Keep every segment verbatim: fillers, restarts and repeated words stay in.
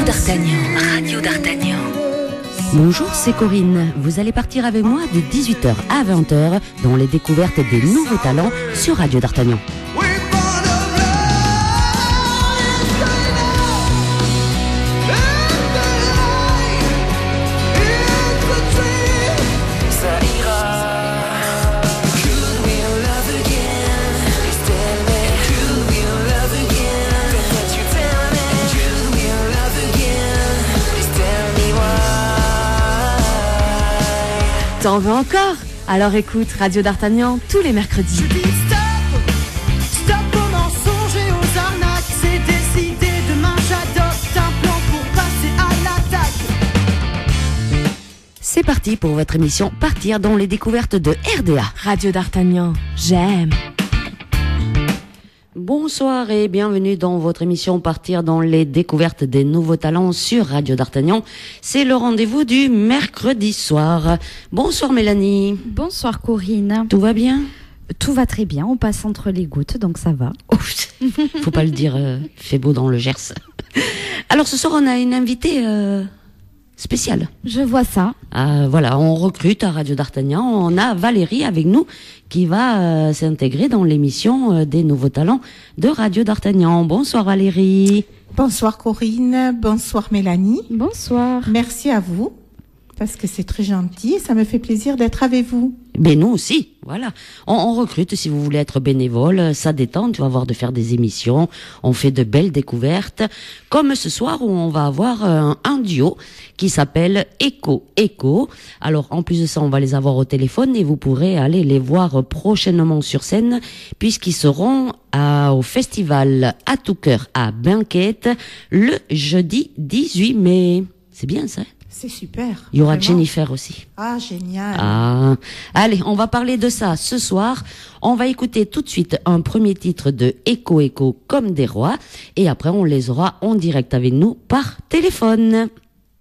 d'Artagnan. Radio d'Artagnan. Bonjour, c'est Corinne. Vous allez partir avec moi de dix-huit heures à vingt heures dans les découvertes des nouveaux talents sur Radio d'Artagnan. T'en veux encore? Alors écoute Radio d'Artagnan tous les mercredis. Je dis stop, stop aux mensonges et aux arnaques. C'est décidé, demain j'adopte un plan pour passer à l'attaque. C'est parti pour votre émission Partir dans les découvertes de R D A. Radio d'Artagnan, j'aime. Bonsoir et bienvenue dans votre émission Partir dans les découvertes des nouveaux talents sur Radio d'Artagnan. C'est le rendez-vous du mercredi soir. Bonsoir Mélanie. Bonsoir Corinne. Tout va bien? Tout va très bien, on passe entre les gouttes, donc ça va. Oh, faut pas le dire, euh, fait beau dans le Gers. Alors ce soir on a une invitée euh, spéciale. Je vois ça. Euh, voilà, on recrute à Radio d'Artagnan. On a Valérie avec nous qui va euh, s'intégrer dans l'émission euh, des nouveaux talents de Radio d'Artagnan. Bonsoir Valérie. Bonsoir Corinne, bonsoir Mélanie. Bonsoir. Merci à vous, parce que c'est très gentil et ça me fait plaisir d'être avec vous. Ben nous aussi, voilà. On, on recrute si vous voulez être bénévole, ça détend, tu vas voir de faire des émissions, on fait de belles découvertes, comme ce soir où on va avoir un, un duo qui s'appelle Echo Echo. Alors en plus de ça, on va les avoir au téléphone et vous pourrez aller les voir prochainement sur scène puisqu'ils seront à, au festival À tout cœur à Binquette le jeudi dix-huit mai. C'est bien ça? C'est super. Il y aura vraiment. Jennifer aussi. Ah, génial. Ah, allez, on va parler de ça ce soir. On va écouter tout de suite un premier titre de Echo Echo comme des rois. Et après, on les aura en direct avec nous par téléphone.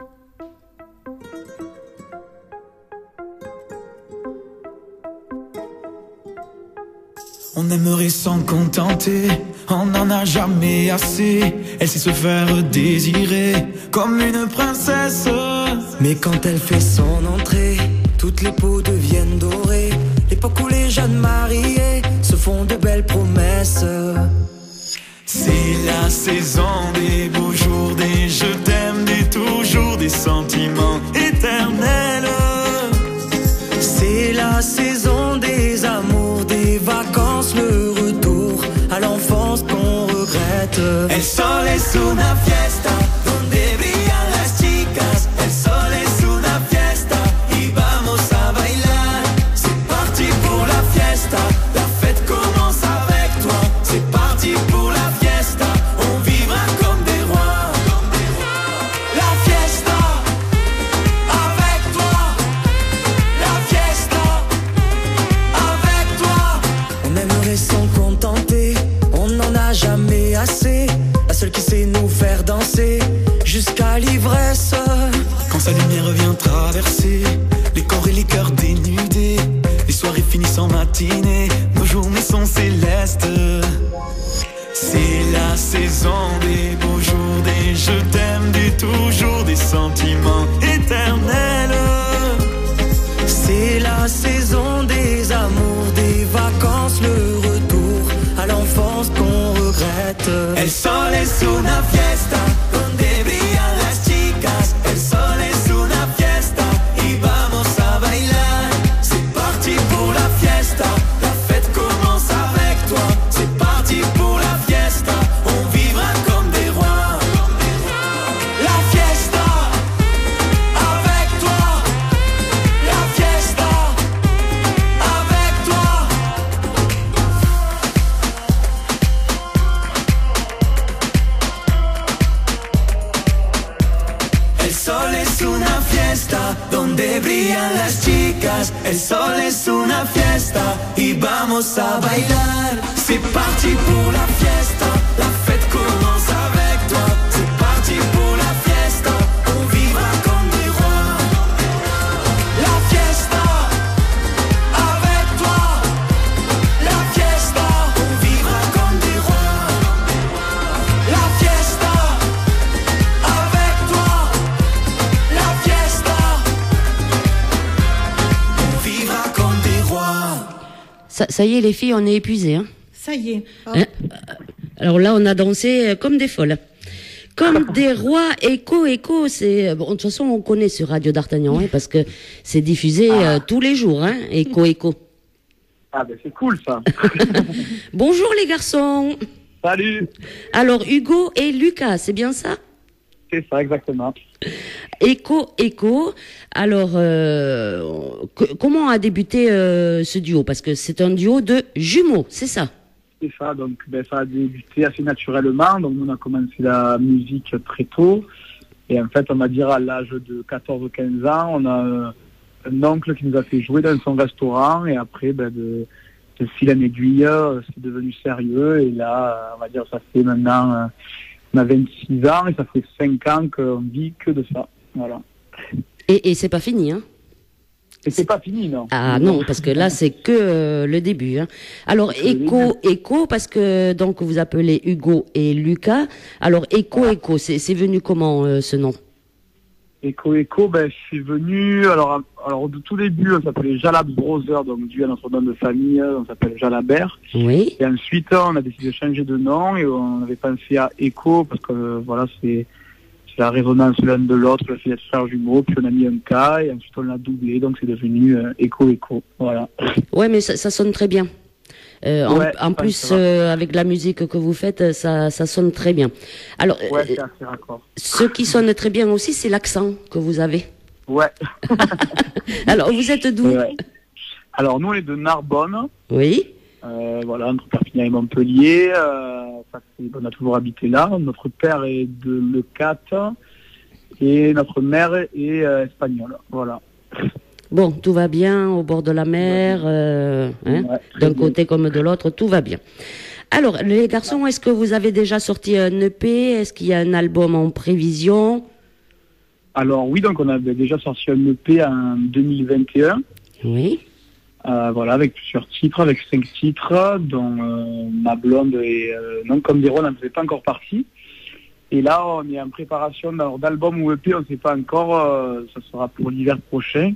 On aimerait s'en contenter, on n'en a jamais assez. Elle sait se faire désirer comme une princesse. Mais quand elle fait son entrée, toutes les peaux deviennent dorées. L'époque où les jeunes mariés se font de belles promesses. C'est la saison des beaux jours, des je t'aime, des toujours, des sentiments éternels. C'est la saison des amours, des vacances, le retour à l'enfance qu'on regrette. El sol es una fiesta donde brillan las chicas. El sol es una fiesta y vamos a bailar. C'est parti pour la fiesta, la fête commence avec toi. C'est parti pour la fiesta, on vivra comme des rois. La fiesta avec toi, la fiesta avec toi. On aimerait s'en contenter, on n'en a jamais assez. La seule qui sait nous faire danser jusqu'à l'ivresse. Quand sa lumière vient traverser les corps et les cœurs dénudés, les soirées finissent en matinée, nos journées sont célestes. C'est la saison des beaux jours, des je t'aime, des toujours, des sentiments éternels. C'est la saison des amours, des vacances, le retour à l'enfance qu'on regrette. El sol es una fiesta donde brillan las chicas. El sol es una fiesta y vamos a bailar. C'est parti pour la fiesta, la fête commence avec toi. C'est parti pour la fiesta, on vivra comme des rois. La fiesta avec toi, la fiesta avec toi. El sol es una fiesta donde brillan las chicas. El sol es una fiesta y vamos a bailar. C'est parti pour la fiesta, la fête commence avec toi. C'est parti pour la fiesta, on vivra comme des rois. La fiesta avec toi, la fiesta, on vivra comme des rois. La fiesta avec Ça, ça y est, les filles, on est épuisées. Hein. Ça y est. Hop. Hein Alors là, on a dansé comme des folles. Comme des rois, écho, écho, c'est... Bon, de toute façon, on connaît sur Radio d'Artagnan, hein, parce que c'est diffusé Ah. euh, tous les jours, hein, écho, écho. Ah ben c'est cool ça. Bonjour les garçons. Salut. Alors, Hugo et Lucas, c'est bien ça? C'est ça exactement. Écho, écho. Alors, euh, que- comment a débuté euh, ce duo? Parce que c'est un duo de jumeaux, c'est ça? C'est ça, donc ben, ça a débuté assez naturellement. Donc on a commencé la musique très tôt. Et en fait, on va dire à l'âge de quatorze ou quinze ans, on a euh, un oncle qui nous a fait jouer dans son restaurant. Et après, ben, de, de fil en aiguille, euh, c'est devenu sérieux. Et là, euh, on va dire, ça fait maintenant, euh, on a vingt-six ans et ça fait cinq ans qu'on vit que de ça. Voilà. Et, et c'est pas fini, hein? Et c'est pas fini, non? Ah non, parce que là, c'est que euh, le début. Hein. Alors, C'est le écho, écho, parce que donc vous appelez Hugo et Lucas. Alors, écho, écho, c'est c'est venu comment euh, ce nom? Echo Echo, ben, je suis venu, alors, alors au tout début, on s'appelait Jalab Brother, donc dû à notre nom de famille, on s'appelle Jalabert. Oui. Et ensuite, on a décidé de changer de nom et on avait pensé à Echo, parce que euh, voilà, c'est c'est la résonance l'un de l'autre, le fait d'être frères jumeaux, puis on a mis un K et ensuite on l'a doublé, donc c'est devenu euh, Echo Echo, voilà. Ouais, mais ça, ça sonne très bien. Euh, en Ouais, en ça, plus, ça va. euh, avec la musique que vous faites, ça, ça sonne très bien. Alors, Ouais, euh, c'est assez raccord. ce qui sonne très bien aussi, c'est l'accent que vous avez. Ouais. Alors, vous êtes d'où? Ouais. Alors nous, on est de Narbonne. Oui. Euh, voilà, entre Perpignan et Montpellier, euh, ça, c'est- on a toujours habité là. Notre père est de Leucate et notre mère est euh, espagnole. Voilà. Bon, tout va bien au bord de la mer, euh, hein, Ouais, très d'un bien. côté comme de l'autre, tout va bien. Alors, les garçons, est-ce que vous avez déjà sorti un E P? Est-ce qu'il y a un album en prévision? Alors oui, donc on avait déjà sorti un E P en deux mille vingt et un. Oui. Euh, voilà, avec plusieurs titres, avec cinq titres, dont euh, Ma Blonde et euh, Non Comme des Rôles n'en faisait pas encore partie. Et là, on est en préparation alors, d'album ou E P, on ne sait pas encore, euh, ça sera pour l'hiver prochain.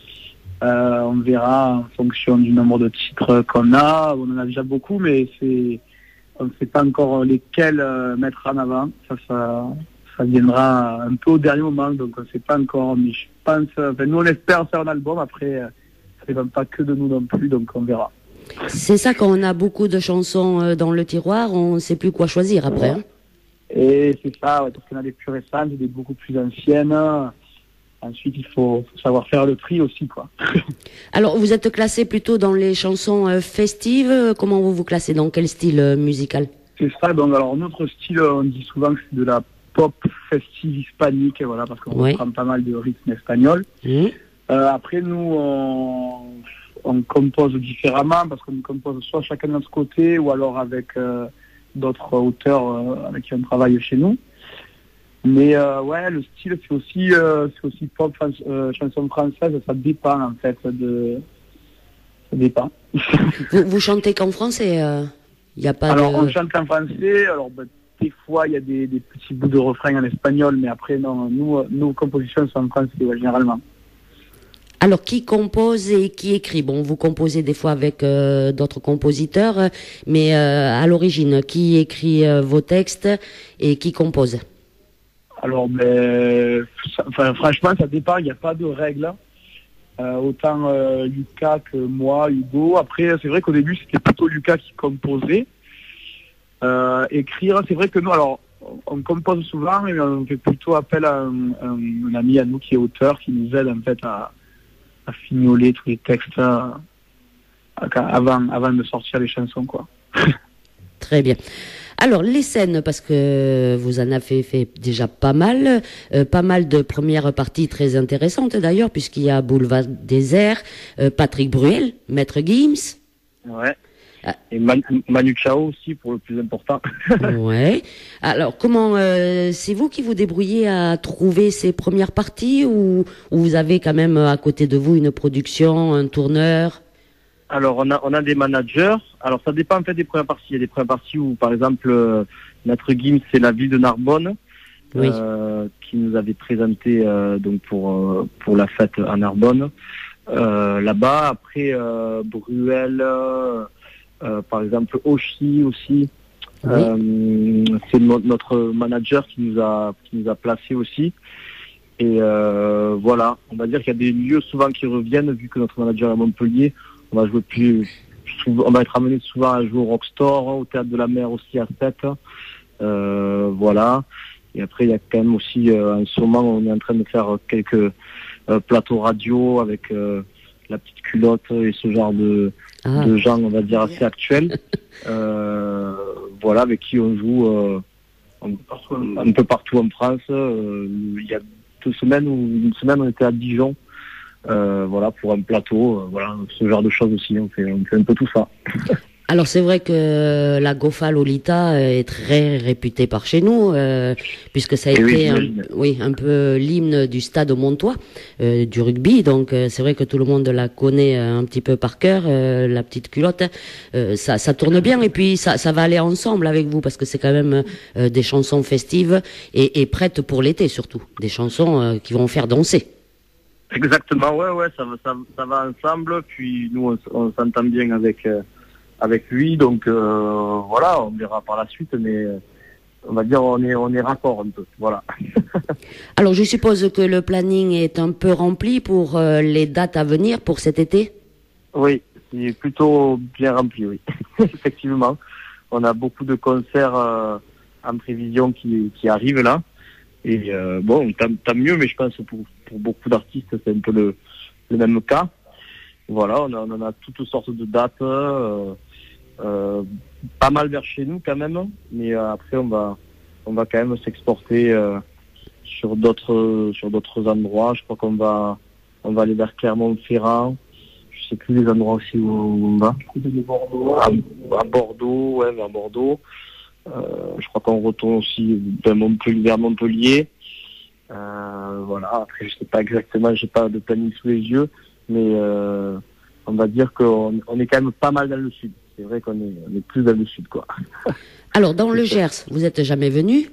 Euh, on verra en fonction du nombre de titres qu'on a. On en a déjà beaucoup, mais c'est on ne sait pas encore lesquels euh, mettre en avant. Ça, ça, ça viendra un peu au dernier moment, donc on ne sait pas encore. Mais je pense, enfin, nous on espère faire un album. Après, euh, ça ne dépend pas que de nous non plus, donc on verra. C'est ça, quand on a beaucoup de chansons euh, dans le tiroir, on ne sait plus quoi choisir après. Hein. Et c'est ça, ouais, parce qu'on a des plus récentes, des beaucoup plus anciennes. Ensuite, il faut, faut savoir faire le tri aussi, quoi. Alors, vous êtes classé plutôt dans les chansons euh, festives. Comment vous vous classez? Dans quel style euh, musical? C'est ça, donc alors notre style, on dit souvent que c'est de la pop festive hispanique, et voilà, parce qu'on Ouais. reprend pas mal de rythmes espagnols. Mmh. Euh, après, nous, on, on compose différemment, parce qu'on compose soit chacun de notre côté, ou alors avec euh, d'autres auteurs euh, avec qui on travaille chez nous. Mais euh, ouais, le style, c'est aussi, euh, c'est aussi pop, euh, chanson française, ça dépend en fait, de... ça dépend. Vous, vous chantez qu'en français? Il n'y a pas Alors, de... on chante en français. Alors, ben, des fois, il y a des, des petits bouts de refrain en espagnol, mais après, non, nous, euh, nos compositions sont en français, ouais, généralement. Alors, qui compose et qui écrit? Bon, vous composez des fois avec euh, d'autres compositeurs, euh, mais euh, à l'origine, qui écrit euh, vos textes et qui compose? Alors, ben, ça- enfin, franchement, ça dépend, il n'y a pas de règle. Euh, autant euh, Lucas que moi, Hugo. Après, c'est vrai qu'au début, c'était plutôt Lucas qui composait. Euh, écrire, c'est vrai que nous, alors, on, on compose souvent, mais on fait plutôt appel à un, un, un ami à nous qui est auteur, qui nous aide en fait à, à fignoler tous les textes euh, avant, avant de sortir les chansons, quoi. Très bien. Alors, les scènes, parce que vous en avez fait déjà pas mal, euh, pas mal de premières parties très intéressantes d'ailleurs, puisqu'il y a Boulevard Désert, euh, Patrick Bruel, Maître Gims. Ouais. Ah. Et Man- Manu Chao aussi, pour le plus important. Ouais. Alors, comment, euh, c'est vous qui vous débrouillez à trouver ces premières parties, ou, ou vous avez quand même à côté de vous une production, un tourneur? Alors, on a, on a des managers. Alors, ça dépend en fait des premières parties. Il y a des premières parties où, par exemple, euh, Maître Gims, c'est la ville de Narbonne, Oui. euh, qui nous avait présenté euh, donc pour euh, pour la fête à Narbonne. euh, là-bas. Après, euh, Bruel, euh, euh, par exemple, Oshi aussi. Oui. Euh, c'est no- notre manager qui nous a qui nous a placés aussi. Et euh, voilà, on va dire qu'il y a des lieux souvent qui reviennent, vu que notre manager est à Montpellier. On va jouer plus, souvent, on va être amené souvent à jouer au Rockstore, au Théâtre de la Mer aussi à Sète. Euh, voilà. Et après, il y a quand même aussi, euh, en ce moment, on est en train de faire quelques euh, plateaux radio avec euh, la petite culotte et ce genre de, Ah. de gens, on va dire, assez actuels. Euh, voilà, avec qui on joue euh, un, un peu partout en France. Euh, il y a deux semaines ou une semaine, on était à Dijon. Euh, voilà, pour un plateau, euh, voilà, ce genre de choses aussi, on fait, on fait un peu tout ça. Alors c'est vrai que la Gofa Lolita est très réputée par chez nous, euh, puisque ça a Et oui, été un, j'imagine. oui, un peu l'hymne du stade montois, euh, du rugby. Donc euh, c'est vrai que tout le monde la connaît euh, un petit peu par cœur, euh, la petite culotte. Euh, ça, ça tourne bien et puis ça, ça va aller ensemble avec vous parce que c'est quand même euh, des chansons festives et, et prêtes pour l'été surtout, des chansons euh, qui vont faire danser. Exactement, ouais, ouais, ça, va- ça, ça va ensemble. Puis nous, on, s- on s'entend bien avec euh, avec lui, donc euh, voilà, on verra par la suite, mais euh, on va dire on est on est raccord un peu, voilà. Alors je suppose que le planning est un peu rempli pour euh, les dates à venir pour cet été. Oui, c'est plutôt bien rempli, oui. Effectivement, on a beaucoup de concerts euh, en prévision qui qui arrivent là. Et euh, bon, tant, tant mieux, mais je pense que pour, pour beaucoup d'artistes, c'est un peu le, le même cas. Voilà, on, a, on en a toutes sortes de dates, euh, euh, pas mal vers chez nous quand même, mais euh, après on va on va quand même s'exporter euh, sur d'autres sur d'autres endroits. Je crois qu'on va on va aller vers Clermont-Ferrand. Je sais plus les endroits aussi où on va. À, à Bordeaux, ouais, vers Bordeaux. Euh, je crois qu'on retourne aussi vers Montpellier. Vers Montpellier. Euh, voilà. Après, je sais pas exactement, j'ai pas de planning sous les yeux, mais euh, on va dire qu'on on est quand même pas mal dans le sud. C'est vrai qu'on est, on est plus dans le sud, quoi. Alors dans le Gers, vous êtes jamais venu?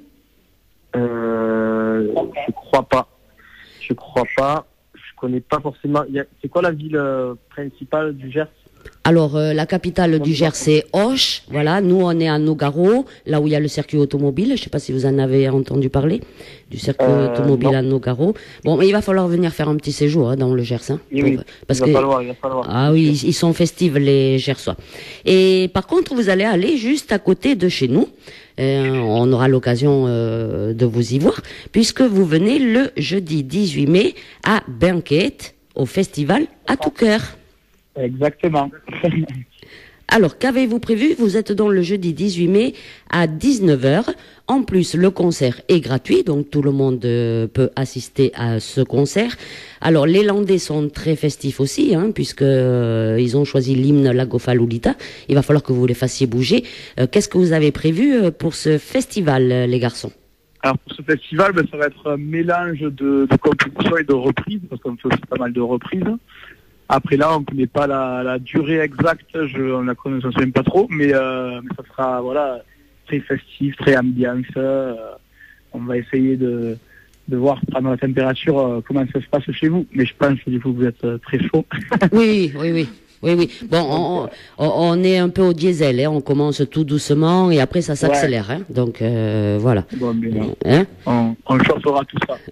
Euh, je crois pas. Je crois pas. Je connais pas forcément. Il y a- C'est quoi la ville euh, principale du Gers? Alors, euh, la capitale du Gers, c'est Auch. Voilà, nous, on est à Nogaro, là où il y a le circuit automobile. Je ne sais pas si vous en avez entendu parler, du circuit Euh, automobile non. à Nogaro. Bon, mais il va falloir venir faire un petit séjour hein, dans le Gers. Hein, Oui, oui. parce il va que falloir, il va falloir. ah oui, ils, ils sont festifs, les Gersois. Et par contre, vous allez aller juste à côté de chez nous. Euh, on aura l'occasion euh, de vous y voir, puisque vous venez le jeudi dix-huit mai à Benquet, au festival À tout cœur. Exactement. Alors, qu'avez-vous prévu? Vous êtes donc le jeudi dix-huit mai à dix-neuf heures. En plus, le concert est gratuit, donc tout le monde euh, peut assister à ce concert. Alors, les Landais sont très festifs aussi, hein, puisque euh, ils ont choisi l'hymne La Gofa Lolita. Il va falloir que vous les fassiez bouger. Euh, Qu'est-ce que vous avez prévu euh, pour ce festival, euh, les garçons? Alors pour ce festival, ben, ça va être un mélange de, de compositions et de reprises, parce qu'on fait aussi pas mal de reprises. Après là, on ne connaît pas la, la durée exacte, je, on la connaît, je ne sais pas trop, mais, euh, mais ça sera voilà très festif, très ambiance. Euh, on va essayer de, de voir pendant la température euh, comment ça se passe chez vous. Mais je pense que du coup vous êtes euh, très chaud. Oui, oui, oui. Oui, oui. Bon, on, on, on est un peu au diesel, hein. On commence tout doucement et après ça s'accélère. Ouais. Hein. Donc euh, voilà. Bon, bien, hein on, on chauffera tout ça.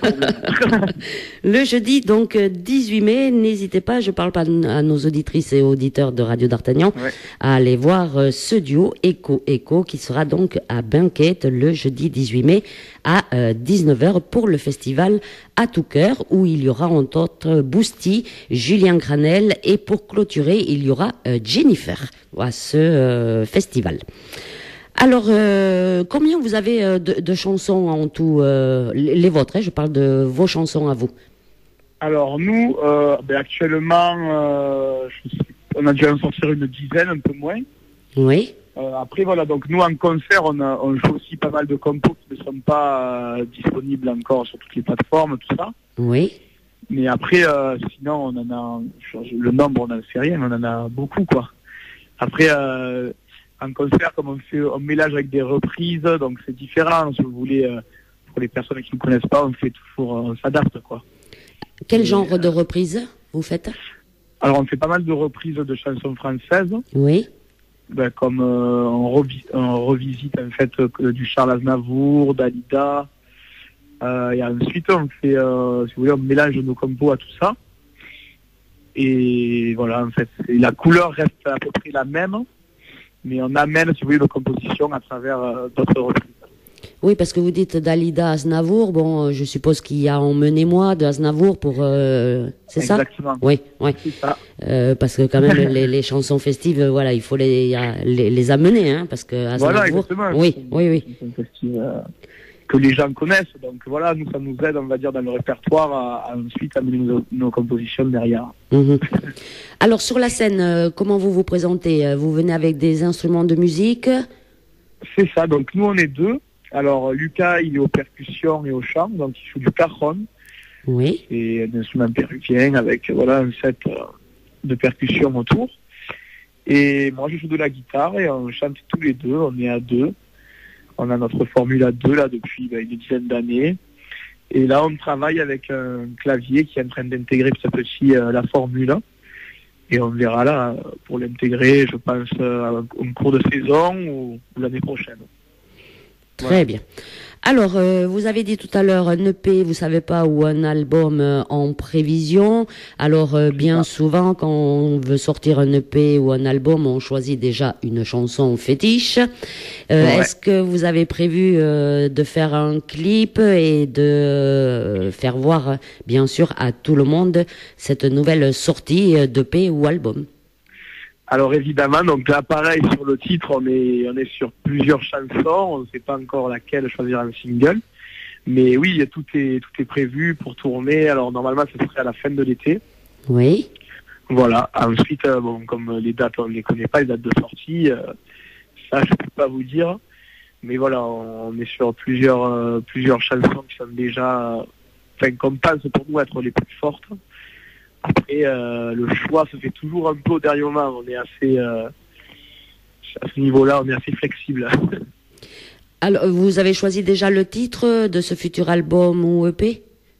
Le jeudi, donc dix-huit mai, n'hésitez pas, je parle pas à nos auditrices et auditeurs de Radio d'Artagnan, ouais. à aller voir euh, ce duo Echo Echo qui sera donc à Benquet le jeudi dix-huit mai à euh, dix-neuf heures pour le festival À tout cœur où il y aura entre autres Boosty, Julien Granel et pour clôturer il y aura euh, Jennifer à ce euh, festival. Alors, euh, combien vous avez euh, de, de chansons en tout, euh, les, les vôtres, hein, je parle de vos chansons à vous. Alors nous, euh, ben actuellement, euh, je sais, on a dû en sortir une dizaine, un peu moins. Oui. Euh, après voilà, donc nous en concert, on, a, on joue aussi pas mal de compos qui ne sont pas euh, disponibles encore sur toutes les plateformes, tout ça. Oui. Mais après, euh, sinon, on en a, le nombre, on n'en sait rien, mais on en a beaucoup, quoi. Après, euh, en concert, comme on fait, on mélange avec des reprises, donc c'est différent. Si vous voulez, euh, pour les personnes qui ne connaissent pas, on fait toujours, on s'adapte, quoi. Quel Et, genre euh, de reprise vous faites? Alors, on fait pas mal de reprises de chansons françaises. Oui. Ben, comme euh, on, revi- on revisite en fait euh, du Charles Aznavour, Dalida. Euh, et ensuite, on fait, euh, si vous voulez, on mélange nos compos à tout ça. Et voilà, en fait, c'est- la couleur reste à peu près la même, mais on amène, si vous voulez, nos compositions à travers euh, d'autres reprises. Oui, parce que vous dites Dalida, Aznavour. Bon, euh, je suppose qu'il y a Emmenez-moi de Aznavour pour. Euh, c'est ça? Exactement. Oui, oui. C'est ça. Euh, parce que quand même les, les chansons festives, euh, voilà, il faut les, y a- les, les amener, hein, parce que Aznavour. Voilà, exactement. Oui, oui, oui. C'est un festival euh, que les gens connaissent. Donc voilà, nous, ça nous aide, on va dire, dans le répertoire à, à ensuite amener nos, nos compositions derrière. Mhm. Alors sur la scène, euh, comment vous vous présentez? Euh, Vous venez avec des instruments de musique? C'est ça. Donc nous, on est deux. Alors Lucas, il est aux percussions et au chant, donc il joue du cajon. Oui. Et un instrument péruvien avec voilà un set euh, de percussions autour. Et moi, je joue de la guitare et on chante tous les deux. On est à deux. On a notre formule à deux là depuis ben, une dizaine d'années. Et là, on travaille avec un clavier qui est en train d'intégrer petit à petit euh, la formule. Et on verra là pour l'intégrer, je pense, euh, en cours de saison ou, ou l'année prochaine. Très Voilà. bien. Alors, euh, vous avez dit tout à l'heure un E P, vous savez pas, ou un album euh, en prévision. Alors, euh, bien souvent, quand on veut sortir un E P ou un album, on choisit déjà une chanson fétiche. Euh, Ouais. Est-ce que vous avez prévu euh, de faire un clip et de euh, faire voir, euh, bien sûr, à tout le monde cette nouvelle sortie euh, d'E P ou album? Alors évidemment, donc là pareil sur le titre, on est on est sur plusieurs chansons, on ne sait pas encore laquelle choisir un single, mais oui, tout est tout est prévu pour tourner. Alors normalement, ce serait à la fin de l'été. Oui. Voilà. Ensuite, euh, bon, comme les dates, on ne les connaît pas, les dates de sortie, euh, ça je peux pas vous dire, mais voilà, on, on est sur plusieurs euh, plusieurs chansons qui sont déjà, enfin qu'on pense pour nous être les plus fortes. Après, euh, le choix se fait toujours un peu au dernier moment. On est assez, euh, à ce niveau-là, on est assez flexible. Alors, vous avez choisi déjà le titre de ce futur album ou E P?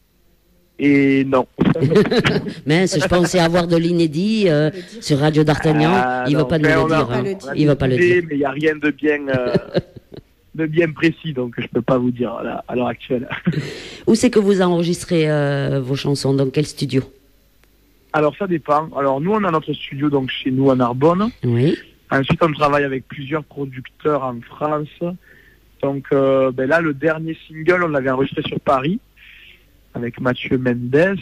Et non. Mince, je pensais avoir de l'inédit euh, sur Radio d'Artagnan. Ah, il ne non, va pas nous mais le on a- dire. on a hein. des Il va pas le idées, dire. Mais il n'y a rien de bien, euh, de bien précis, donc je peux pas vous dire à la- à l'heure actuelle. Où c'est que vous enregistrez euh, vos chansons? Dans quel studio? Alors ça dépend. Alors nous, on a notre studio donc chez nous à Narbonne. Oui. Ensuite, on travaille avec plusieurs producteurs en France. Donc euh, ben là, le dernier single, on l'avait enregistré sur Paris avec Mathieu Mendes.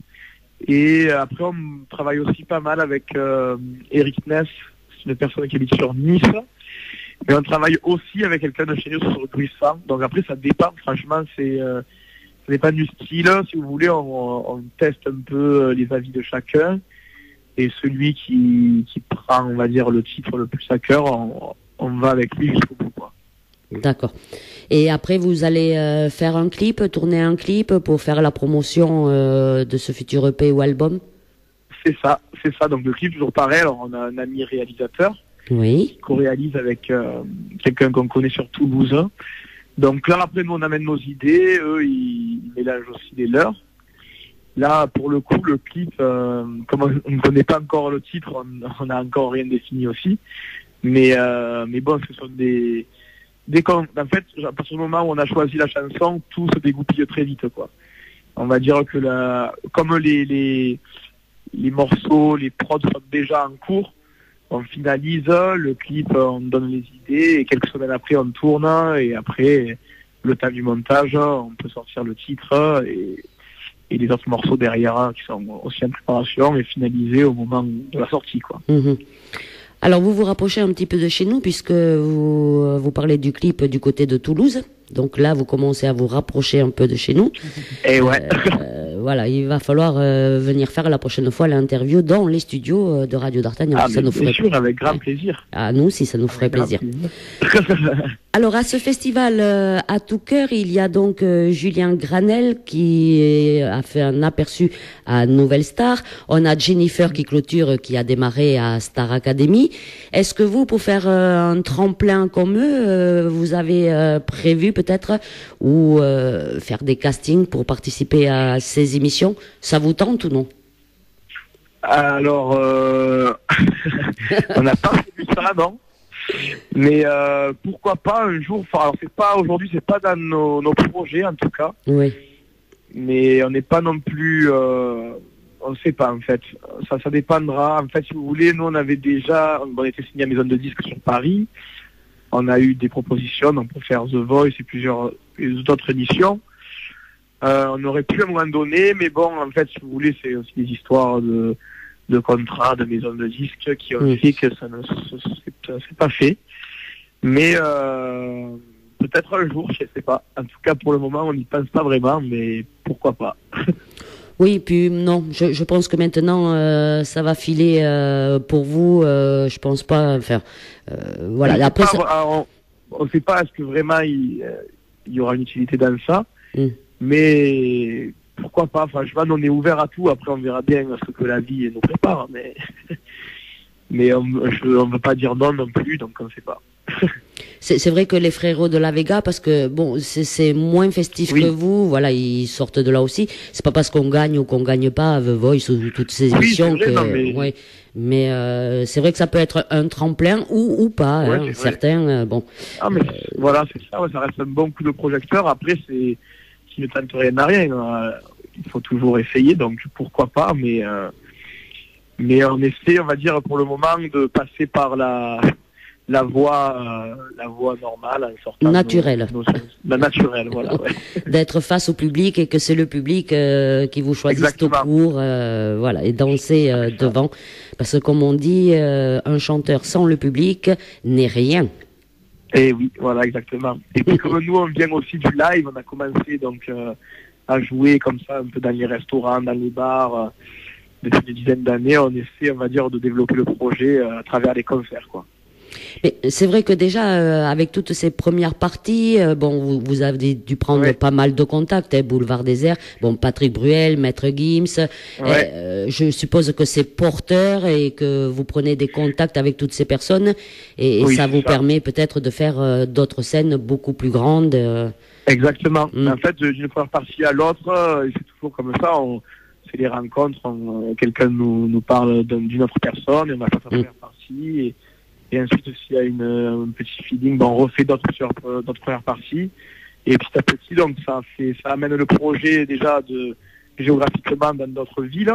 Et après, on travaille aussi pas mal avec euh, Eric Ness, c'est une personne qui habite sur Nice. Mais on travaille aussi avec quelqu'un de chez nous sur Gruissant. Donc après, ça dépend. Franchement, c'est euh, ça dépend du style. Si vous voulez, on, on teste un peu les avis de chacun. Et celui qui, qui prend, on va dire, le titre le plus à cœur, on, on va avec lui jusqu'au bout, quoi. D'accord. Et après, vous allez euh, faire un clip, tourner un clip pour faire la promotion euh, de ce futur E P ou album? C'est ça, c'est ça. Donc le clip, toujours pareil. Alors on a un ami réalisateur Oui. qu'on réalise avec euh, quelqu'un qu'on connaît sur Toulouse. Donc là, après, nous, on amène nos idées. Eux, ils, ils mélangent aussi les leurs. Là, pour le coup, le clip, euh, comme on ne connaît pas encore le titre, on n'a encore rien défini aussi. Mais, euh, mais bon, ce sont des... des con- en fait, à partir du moment où on a choisi la chanson, tout se dégoupille très vite, quoi. On va dire que la, comme les, les, les morceaux, les prods sont déjà en cours, on finalise le clip, on donne les idées, et quelques semaines après, on tourne, et après, le temps du montage, on peut sortir le titre, et, et les autres morceaux derrière, qui sont aussi en préparation, et finalisés au moment de la sortie, quoi. Mhm. Alors, vous vous rapprochez un petit peu de chez nous, puisque vous, vous parlez du clip du côté de Toulouse. Donc là, vous commencez à vous rapprocher un peu de chez nous. Et ouais. Euh, voilà, il va falloir euh, venir faire la prochaine fois l'interview dans les studios euh, de Radio d'Artagnan. Ah, ça mais nous bien ferait... sûr, avec grand plaisir. À nous aussi, ça nous ferait Grand plaisir. plaisir. Alors, à ce festival euh, à tout cœur, il y a donc euh, Julien Granel qui est- a fait un aperçu à Nouvelle Star. On a Jennifer qui clôture, euh, qui a démarré à Star Academy. Est-ce que vous, pour faire euh, un tremplin comme eux, euh, vous avez euh, prévu peut-être ou euh, faire des castings pour participer à ces émissions? Ça vous tente ou non? Alors, euh... on n'a pas prévu ça, non. Mais euh, pourquoi pas un jour, enfin, alors c'est pas aujourd'hui, c'est pas dans nos, nos projets en tout cas. Oui. Mais on n'est pas non plus, euh, on ne sait pas en fait. Ça, ça dépendra. En fait, si vous voulez, nous on avait déjà, on était signé à Maison de Disques sur Paris. On a eu des propositions donc, pour faire The Voice et plusieurs autres émissions. Euh, on aurait pu à un moment donné, mais bon, en fait, si vous voulez, c'est aussi des histoires de, de contrats, de maisons de disques qui ont mmh. fait que ça ne c'est pas fait. Mais euh, peut-être un jour, je ne sais pas. En tout cas, pour le moment, on n'y pense pas vraiment, mais pourquoi pas. Oui, puis non, je, je pense que maintenant, euh, ça va filer euh, pour vous. Euh, je pense pas. Enfin, euh, voilà. Après, pas, ça... on ne sait pas est-ce que vraiment il, euh, il y aura une utilité dans ça. Mmh. Mais pourquoi pas, franchement, on est ouvert à tout, après on verra bien ce que la vie nous prépare, mais, mais on ne veut pas dire non non plus, donc on ne sait pas. c'est, c'est vrai que les frérots de la Vega, parce que bon, c'est, c'est moins festif oui. que vous, voilà, ils sortent de là aussi, c'est pas parce qu'on gagne ou qu'on gagne pas The Voice ou toutes ces émissions oui, c'est vrai, que... Non, mais... Ouais. Mais euh, c'est vrai que ça peut être un tremplin ou, ou pas, ouais, hein, certains, euh, bon... Ah mais euh... voilà, c'est ça, ouais, ça reste un bon coup de projecteur, après c'est... qui ne tente rien à rien. Euh, il faut toujours essayer, donc pourquoi pas, mais euh, mais on essaie, on va dire, pour le moment, de passer par la la voie euh, la voie normale, en sortant naturelle. Nos, nos, la naturelle, voilà. Ouais. D'être face au public et que c'est le public euh, qui vous choisit tout court, euh, voilà, et danser euh, devant, parce que comme on dit, euh, un chanteur sans le public n'est rien. Et oui, voilà, exactement. Et puis comme nous, on vient aussi du live, on a commencé donc euh, à jouer comme ça un peu dans les restaurants, dans les bars, euh, depuis des dizaines d'années. On essaie, on va dire, de développer le projet euh, à travers les concerts, quoi. Mais c'est vrai que déjà, euh, avec toutes ces premières parties, euh, bon, vous, vous avez dû prendre ouais. pas mal de contacts, hein, Boulevard Désert, bon, Patrick Bruel, Maître Gims, ouais. euh, je suppose que c'est porteur et que vous prenez des contacts avec toutes ces personnes et, et oui, ça vous ça. permet peut-être de faire euh, d'autres scènes beaucoup plus grandes. Euh... Exactement. Mm. En fait, d'une première partie à l'autre, euh, c'est toujours comme ça, on fait des rencontres, on, quelqu'un nous, nous parle d'une autre personne et on va faire sa première mm. partie et Et ensuite, s'il y a une, un petit feeling, ben on refait d'autres, d'autres premières parties. Et petit à petit, donc ça fait, ça amène le projet déjà de géographiquement dans d'autres villes.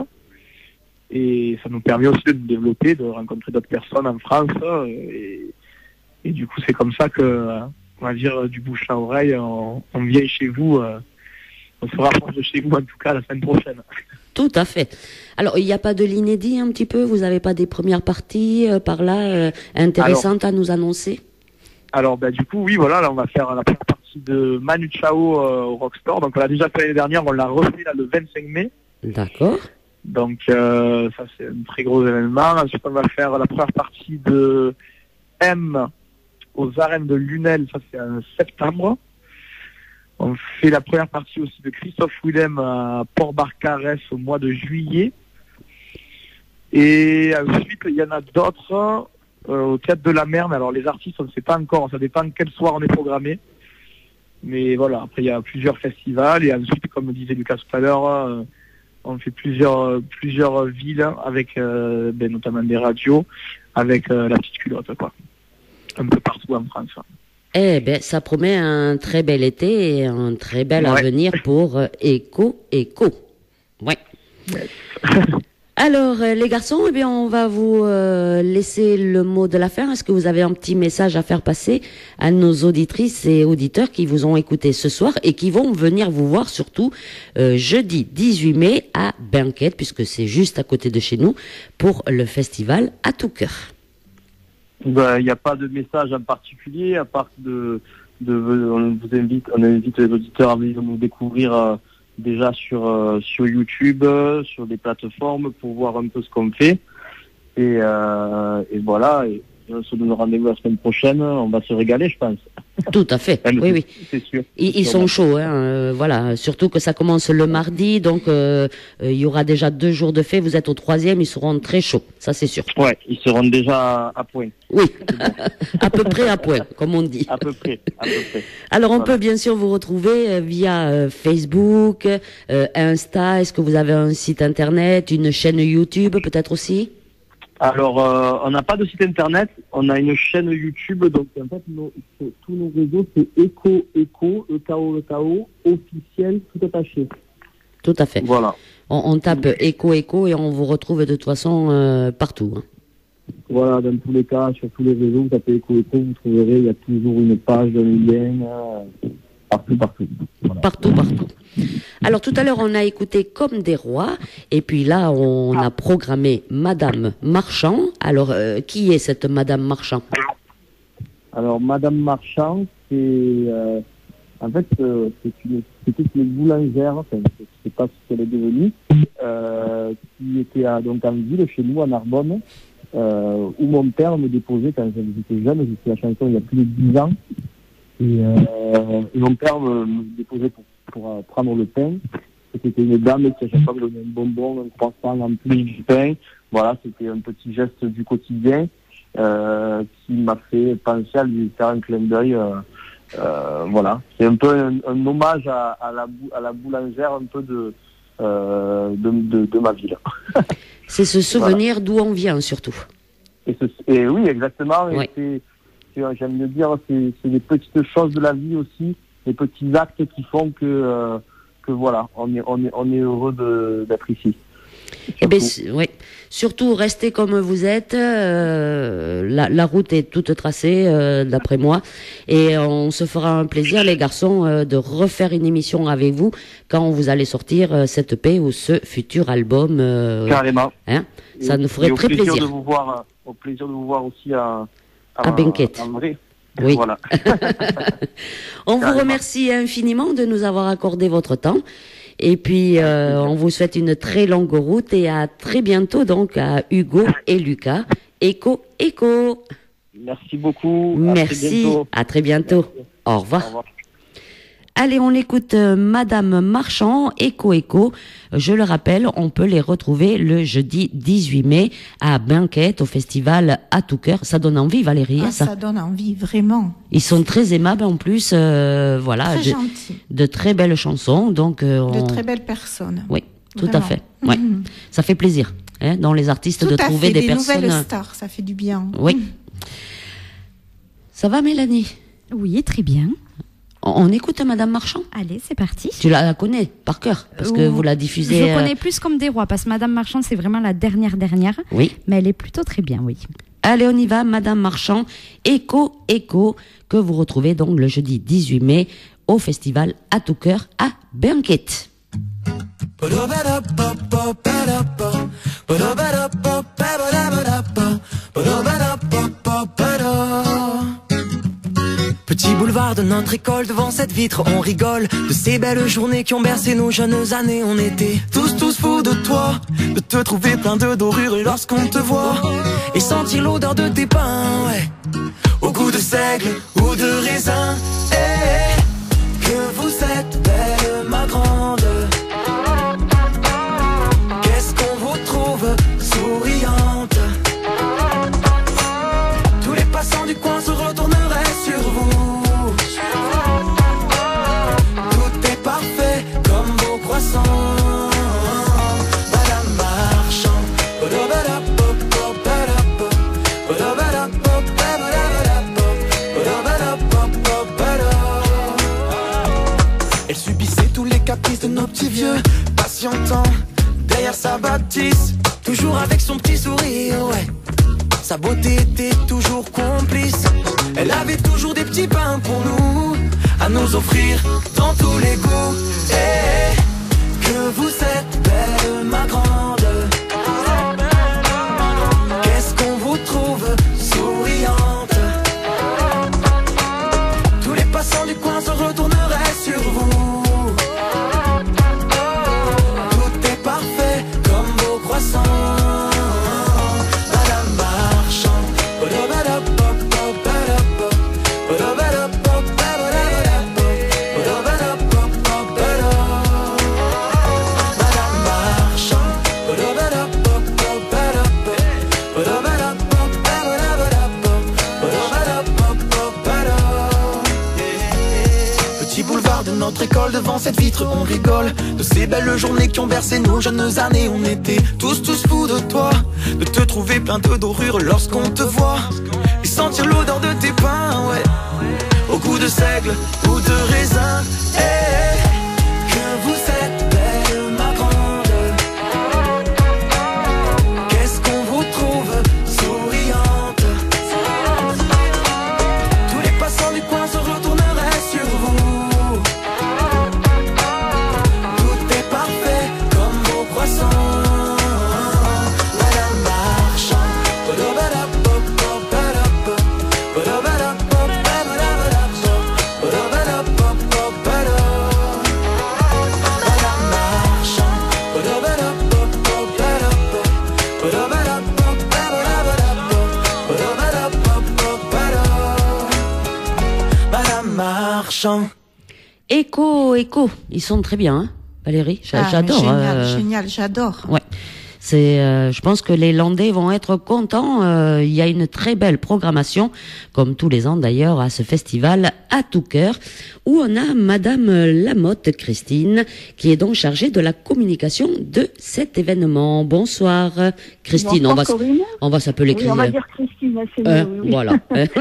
Et ça nous permet aussi de nous développer, de rencontrer d'autres personnes en France. Et, et du coup, c'est comme ça que, on va dire, du bouche à oreille, on, on vient chez vous. On se rapproche de chez vous, en tout cas, la semaine prochaine. Tout à fait. Alors, il n'y a pas de l'inédit un petit peu? Vous n'avez pas des premières parties euh, par là euh, intéressantes alors, à nous annoncer? Alors, ben, du coup, oui, voilà, là, on va faire la première partie de Manu Chao euh, au Rockstore. Donc, on l'a déjà fait l'année dernière, on l'a refait là, le vingt-cinq mai. D'accord. Donc, euh, ça, c'est un très gros événement. Ensuite, on va faire la première partie de M aux arènes de Lunel. Ça, c'est en septembre. On fait la première partie aussi de Christophe Willem à Port-Barcarès au mois de juillet. Et ensuite, il y en a d'autres euh, au Théâtre de la Mer. Mais alors, les artistes, on ne sait pas encore. Ça dépend quel soir on est programmé. Mais voilà, après, il y a plusieurs festivals. Et ensuite, comme disait Lucas tout à l'heure, euh, on fait plusieurs plusieurs villes avec euh, ben, notamment des radios, avec euh, la petite culotte, quoi. Un peu partout en France. Eh ben, ça promet un très bel été et un très bel ouais. avenir pour euh, Echo Echo. Ouais. Yes. Alors, euh, les garçons, eh bien, on va vous euh, laisser le mot de la fin. Est-ce que vous avez un petit message à faire passer à nos auditrices et auditeurs qui vous ont écouté ce soir et qui vont venir vous voir surtout euh, jeudi dix-huit mai à Banquette, puisque c'est juste à côté de chez nous, pour le festival À Tout Cœur? Il ben, n'y a pas de message en particulier, à part de, de, on vous invite, on invite les auditeurs à venir nous découvrir euh, déjà sur euh, sur YouTube, euh, sur des plateformes pour voir un peu ce qu'on fait. Et, euh, et voilà. Et, on se donne rendez-vous la semaine prochaine. On va se régaler, je pense. Tout à fait. Ouais, Oui, oui. C'est sûr. Ils, ils sont chauds, hein. euh, voilà. Surtout que ça commence le mardi, donc euh, euh, il y aura déjà deux jours de fête. Vous êtes au troisième, ils seront très chauds, ça c'est sûr. Ouais, ils seront déjà à, à point. Oui, à peu près à point, comme on dit. À peu près, à peu près. Alors on Voilà. peut bien sûr vous retrouver euh, via euh, Facebook, euh, Insta. Est-ce que vous avez un site internet, une chaîne YouTube peut-être aussi? Alors, euh, on n'a pas de site internet, on a une chaîne YouTube, donc en fait, nos- c'est- tous nos réseaux, c'est Eco, Eco, E K O, E K O, officiel, tout attaché. Tout à fait. Voilà. On, on tape Eco Eco et on vous retrouve de toute façon euh, partout. hein. Voilà, dans tous les cas, sur tous les réseaux, vous tapez Eco, Eco, vous trouverez, il y a toujours une page, un lien, euh, partout, partout. Voilà. Partout, partout. Alors tout à l'heure on a écouté Comme des rois et puis là on a programmé Madame Marchand. Alors euh, qui est cette Madame Marchand? Alors, Madame Marchand, c'est, euh, en fait, euh, c'est une, c'était une boulangère, enfin, je sais pas ce qu'elle est devenue, euh, qui était à, donc en ville, chez nous, à Narbonne, euh, où mon père me déposait quand j'étais jeune, j'ai fait la chanson il y a plus de dix ans, et, euh, et mon père me, me déposait pour, pour euh, prendre le pain, et c'était une dame qui à chaque fois me donnait un bonbon, un croissant en plus du pain, voilà, c'était un petit geste du quotidien, euh, qui m'a fait penser à lui faire un clin d'œil, euh, euh, voilà, c'est un peu un, un hommage à, à, la, bou- à la boulangère un peu de, euh, de, de, de ma ville. C'est se souvenir d'où on vient surtout. Et, ce, et oui, exactement. Et Oui. c'est, c'est, j'aime le dire, c'est, c'est les petites choses de la vie aussi, les petits actes qui font que, euh, que voilà, on est, on est, on est heureux de, d'être ici. Eh ben, c'est- oui. Surtout, restez comme vous êtes. euh, la, la route est toute tracée, euh, d'après moi. Et on se fera un plaisir, les garçons, euh, de refaire une émission avec vous quand vous allez sortir euh, cette paix ou ce futur album. euh, Carrément. hein. Ça nous Et ferait au très plaisir plaisir. de vous voir, euh, au plaisir de vous voir aussi à, À Benquette. en vrai. Oui. Voilà. On vous Carrément. remercie infiniment de nous avoir accordé votre temps. Et puis, euh, on vous souhaite une très longue route et à très bientôt donc à Hugo et Lucas. Écho, écho. Merci beaucoup. À très Merci. bientôt. À très bientôt. Au revoir. Au revoir. Allez, on écoute euh, Madame Marchand, Écho Écho. Je le rappelle, on peut les retrouver le jeudi dix-huit mai à Benquette, au festival À tout cœur. Ça donne envie, Valérie, Ah, hein, ça. ça donne envie, vraiment. Ils sont très aimables en plus, euh, voilà, Très de, gentil. de très belles chansons. Donc, euh, De on- très belles personnes. oui, tout à Vraiment. fait. Ouais. Mhm. Ça fait plaisir, hein, dans les artistes Tout de à trouver fait, des, des personnes. nouvelles stars, ça fait du bien. Oui. Mhm. Ça va, Mélanie? Oui, très bien. On, on écoute Madame Marchand? Allez, c'est parti. Tu la, la connais par cœur parce que Euh, vous la diffusez. Je euh, connais plus Comme des rois parce que Madame Marchand, c'est vraiment la dernière dernière. Oui. Mais elle est plutôt très bien, oui. Allez, on y va, Madame Marchand, Écho, Écho, que vous retrouvez donc le jeudi dix-huit mai au festival À tout cœur à Benquette. Petit boulevard de notre école, devant cette vitre on rigole de ces belles journées qui ont bercé nos jeunes années. On était tous tous fous de toi, de te trouver plein de dorures lorsqu'on te voit et sentir l'odeur de tes pains, ouais, au goût de seigle ou de raisin. Eh, que vous êtes belle ma grande, qu'est-ce qu'on vous trouve souriante. Tous les passants du coin se retourneraient sur vous. Tout est parfait comme vos croissants. Madame Marchand. Elle subissait tous les caprices de nos petits vieux, patientant derrière sa bâtisse, toujours avec son petit sourire, ouais. Sa beauté était toujours complice. Elle avait toujours des petits pains pour nous, à nous offrir dans tous les goûts. Eh, que vous êtes belle ma grande, qu'est-ce qu'on vous trouve souriante. Tous les passants du coin se retourneraient sur vous. Tout est parfait comme vos croissants. Madame Marchand. cette vitre, on rigole de ces belles journées qui ont bercé nos jeunes années. On était tous, tous fous de toi, de te trouver plein de dorures lorsqu'on te voit, et sentir l'odeur de tes pains, ouais, au goût de seigle ou de raisin. Hey, que vous êtes belle, ma grande. Qu'est-ce qu'on vous trouve souriante. Tous les passants du coin se retourneraient sur vous. Tout est parfait comme vos croissants. Madame Marchand. Écho, écho, ils sont très bien, hein, Valérie. Ah, j'adore. Génial, euh... génial, j'adore. Ouais. C'est, euh, je pense que les Landais vont être contents. Euh, il y a une très belle programmation, comme tous les ans d'ailleurs, à ce festival à tout cœur, où on a Madame Lamotte Christine, qui est donc chargée de la communication de cet événement. Bonsoir, Christine. Bonsoir, on va, Corinne. on va s'appeler. Oui, on va dire Christine, c'est euh, mieux. Oui. Voilà.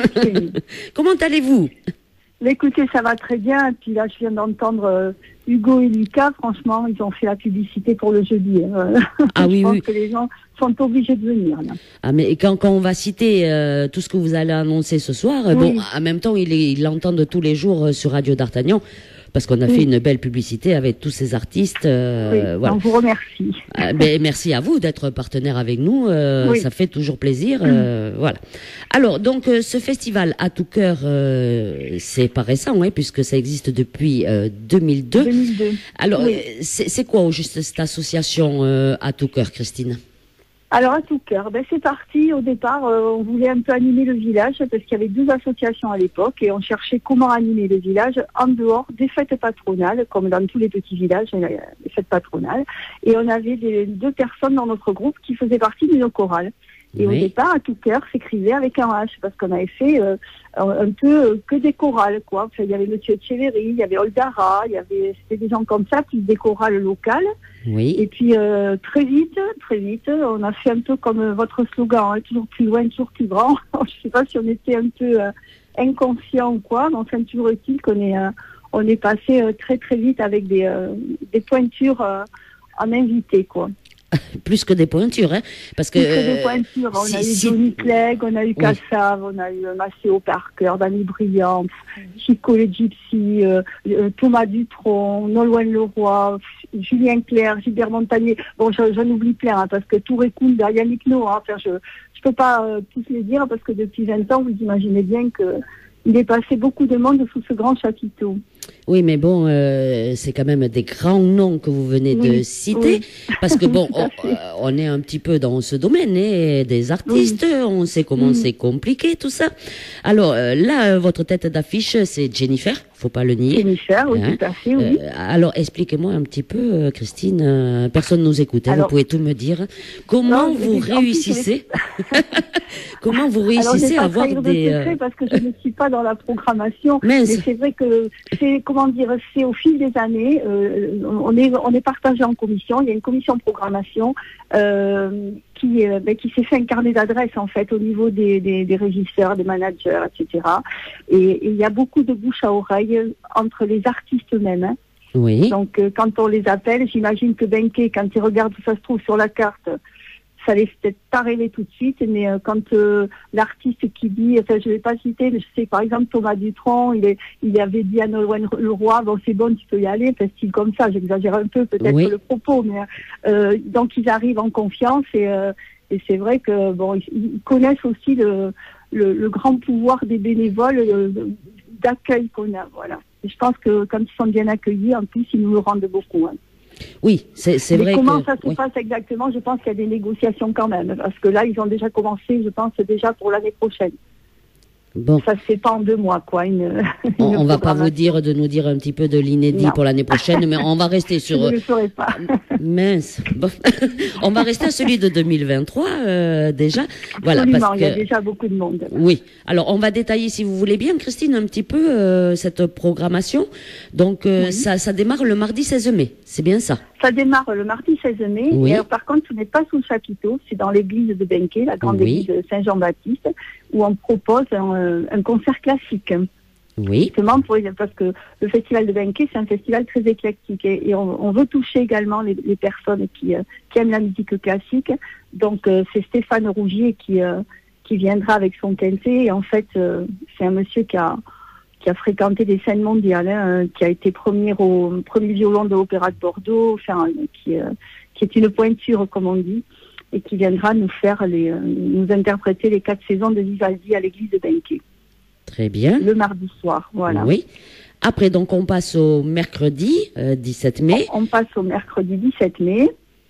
Comment allez-vous? Mais écoutez, ça va très bien. Et puis là, je viens d'entendre euh, Hugo et Lucas. Franchement, ils ont fait la publicité pour le jeudi. Hein. Ah je oui, pense oui. que les gens sont obligés de venir. Là. Ah mais quand, quand on va citer euh, tout ce que vous allez annoncer ce soir, euh, Oui. bon, en même temps, ils il l'entendent tous les jours euh, sur Radio D'Artagnan, parce qu'on a Oui. fait une belle publicité avec tous ces artistes. Euh, Oui, voilà. on vous remercie. Ah, ben, merci à vous d'être partenaire avec nous. Euh, Oui. Ça fait toujours plaisir. Euh, voilà. Alors, donc, euh, ce festival à tout cœur, euh, c'est pas récent, ouais, puisque ça existe depuis euh, deux mille deux. deux mille deux. Alors, Oui. euh, c'est c'est quoi au juste cette association euh, à tout cœur, Christine? Alors à tout cœur, ben, c'est parti. Au départ, euh, on voulait un peu animer le village parce qu'il y avait deux associations à l'époque et on cherchait comment animer le village en dehors des fêtes patronales, comme dans tous les petits villages, il y a les fêtes patronales. Et on avait des, deux personnes dans notre groupe qui faisaient partie d'une chorale. Et Oui. au départ, à tout cœur, s'écrivait avec un H parce qu'on avait fait euh, un peu euh, que des chorales, quoi. Enfin, il y avait Monsieur Echeverry, il y avait Oldara, il y avait c'était des gens comme ça, plus des chorales locales. Oui. Et puis euh, très vite, très vite, on a fait un peu comme euh, votre slogan, hein, toujours plus loin, toujours plus grand. Je sais pas si on était un peu euh, inconscient ou quoi, mais enfin toujours est-il qu'on est, euh, on est passé euh, très très vite avec des, euh, des pointures euh, en invité, quoi. Plus que des pointures, hein, parce que Plus que des euh, pointures. On si- a eu si- Johnny Clegg, on a eu Kassav, on a eu euh, Maceo Parker, Danny Brillant, Chico le Gypsy, euh, euh, Thomas Dutronc, Nolwenn Leroy, F- Julien Clerc, Gilbert Montagnier. Bon, j'en j'en oublie plein, hein, parce que Touré Kounda, Yannick Noah, hein, enfin, je je peux pas euh, tous les dire, parce que depuis vingt ans, vous imaginez bien que il est passé beaucoup de monde sous ce grand chapiteau. oui, mais bon, euh, c'est quand même des grands noms que vous venez de Oui, citer, oui. parce que bon, Tout à on, fait. euh, on est un petit peu dans ce domaine, et des artistes, on sait comment Oui. c'est compliqué tout ça. Alors euh, là, euh, votre tête d'affiche, c'est Jennifer, faut pas le nier. Jennifer, oui, Hein. tout à fait, oui. Euh, alors expliquez-moi un petit peu, euh, Christine. euh, personne nous écoute, hein, Alors- vous pouvez tout me dire. Comment Non, je vous vais- en plus, je vais- réussissez Comment vous Alors, je réussissez vais à pas avoir trahir de des secret euh, parce que je ne suis pas dans la programmation. Mince. Mais c'est vrai que c'est, comment dire, c'est au fil des années, euh, on est, on est partagé en commission. Il y a une commission programmation euh, qui, euh, ben, qui s'est fait un carnet d'adresses en fait au niveau des, des, des régisseurs, des managers, et cetera. Et, et il y a beaucoup de bouche à oreille entre les artistes eux-mêmes. Hein. Oui. Donc, euh, quand on les appelle, j'imagine que Benké, quand il regarde où ça se trouve sur la carte, ça les fait peut-être pas rêver tout de suite, mais euh, quand euh, l'artiste qui dit, enfin je vais pas citer, mais je sais par exemple Thomas Dutronc, il, est, il avait dit à Nolwenn Leroy, bon c'est bon, tu peux y aller, enfin style comme ça, j'exagère un peu peut-être Oui. le propos, mais euh, donc ils arrivent en confiance et, euh, et c'est vrai que bon ils, ils connaissent aussi le, le, le grand pouvoir des bénévoles le- le- d'accueil qu'on a, voilà. Et je pense que quand ils sont bien accueillis, en plus ils nous le rendent beaucoup. Hein. Oui, c'est c'est Mais vrai comment que ça se oui. passe exactement? Je pense qu'il y a des négociations quand même, parce que là, ils ont déjà commencé, je pense, déjà pour l'année prochaine. Bon. Ça se fait pas en deux mois, quoi. Une, On, une on va pas vous dire de nous dire un petit peu de l'inédit Non. pour l'année prochaine, mais on va rester sur. Je ne le ferai pas. Mince. Bon. On va rester à celui de deux mille vingt-trois euh, déjà. Voilà, Absolument, parce il y a que. déjà beaucoup de monde. Oui. Alors, on va détailler, si vous voulez bien, Christine, un petit peu euh, cette programmation. Donc, euh, Oui. ça, ça démarre le mardi seize mai. C'est bien ça. Ça démarre le mardi seize mai. Oui. Et alors, par contre, ce n'est pas sous le chapiteau, c'est dans l'église de Benquet, la grande Oui. église de Saint-Jean-Baptiste, où on propose un, euh, un concert classique. Oui. Justement, pour, parce que le festival de Benquet, c'est un festival très éclectique. Et, et on, on veut toucher également les, les personnes qui, euh, qui aiment la musique classique. Donc, euh, c'est Stéphane Rougier qui, euh, qui viendra avec son quintet. Et en fait, euh, c'est un monsieur qui a, qui a fréquenté des scènes mondiales, hein, qui a été premier au premier violon de l'Opéra de Bordeaux, enfin, qui, euh, qui est une pointure, comme on dit, et qui viendra nous faire les, euh, nous interpréter les quatre saisons de Vivaldi à l'église de Benquet. Très bien. Le mardi soir, voilà. Oui. Après, donc, on passe au mercredi euh, dix-sept mai. On passe au mercredi dix-sept mai.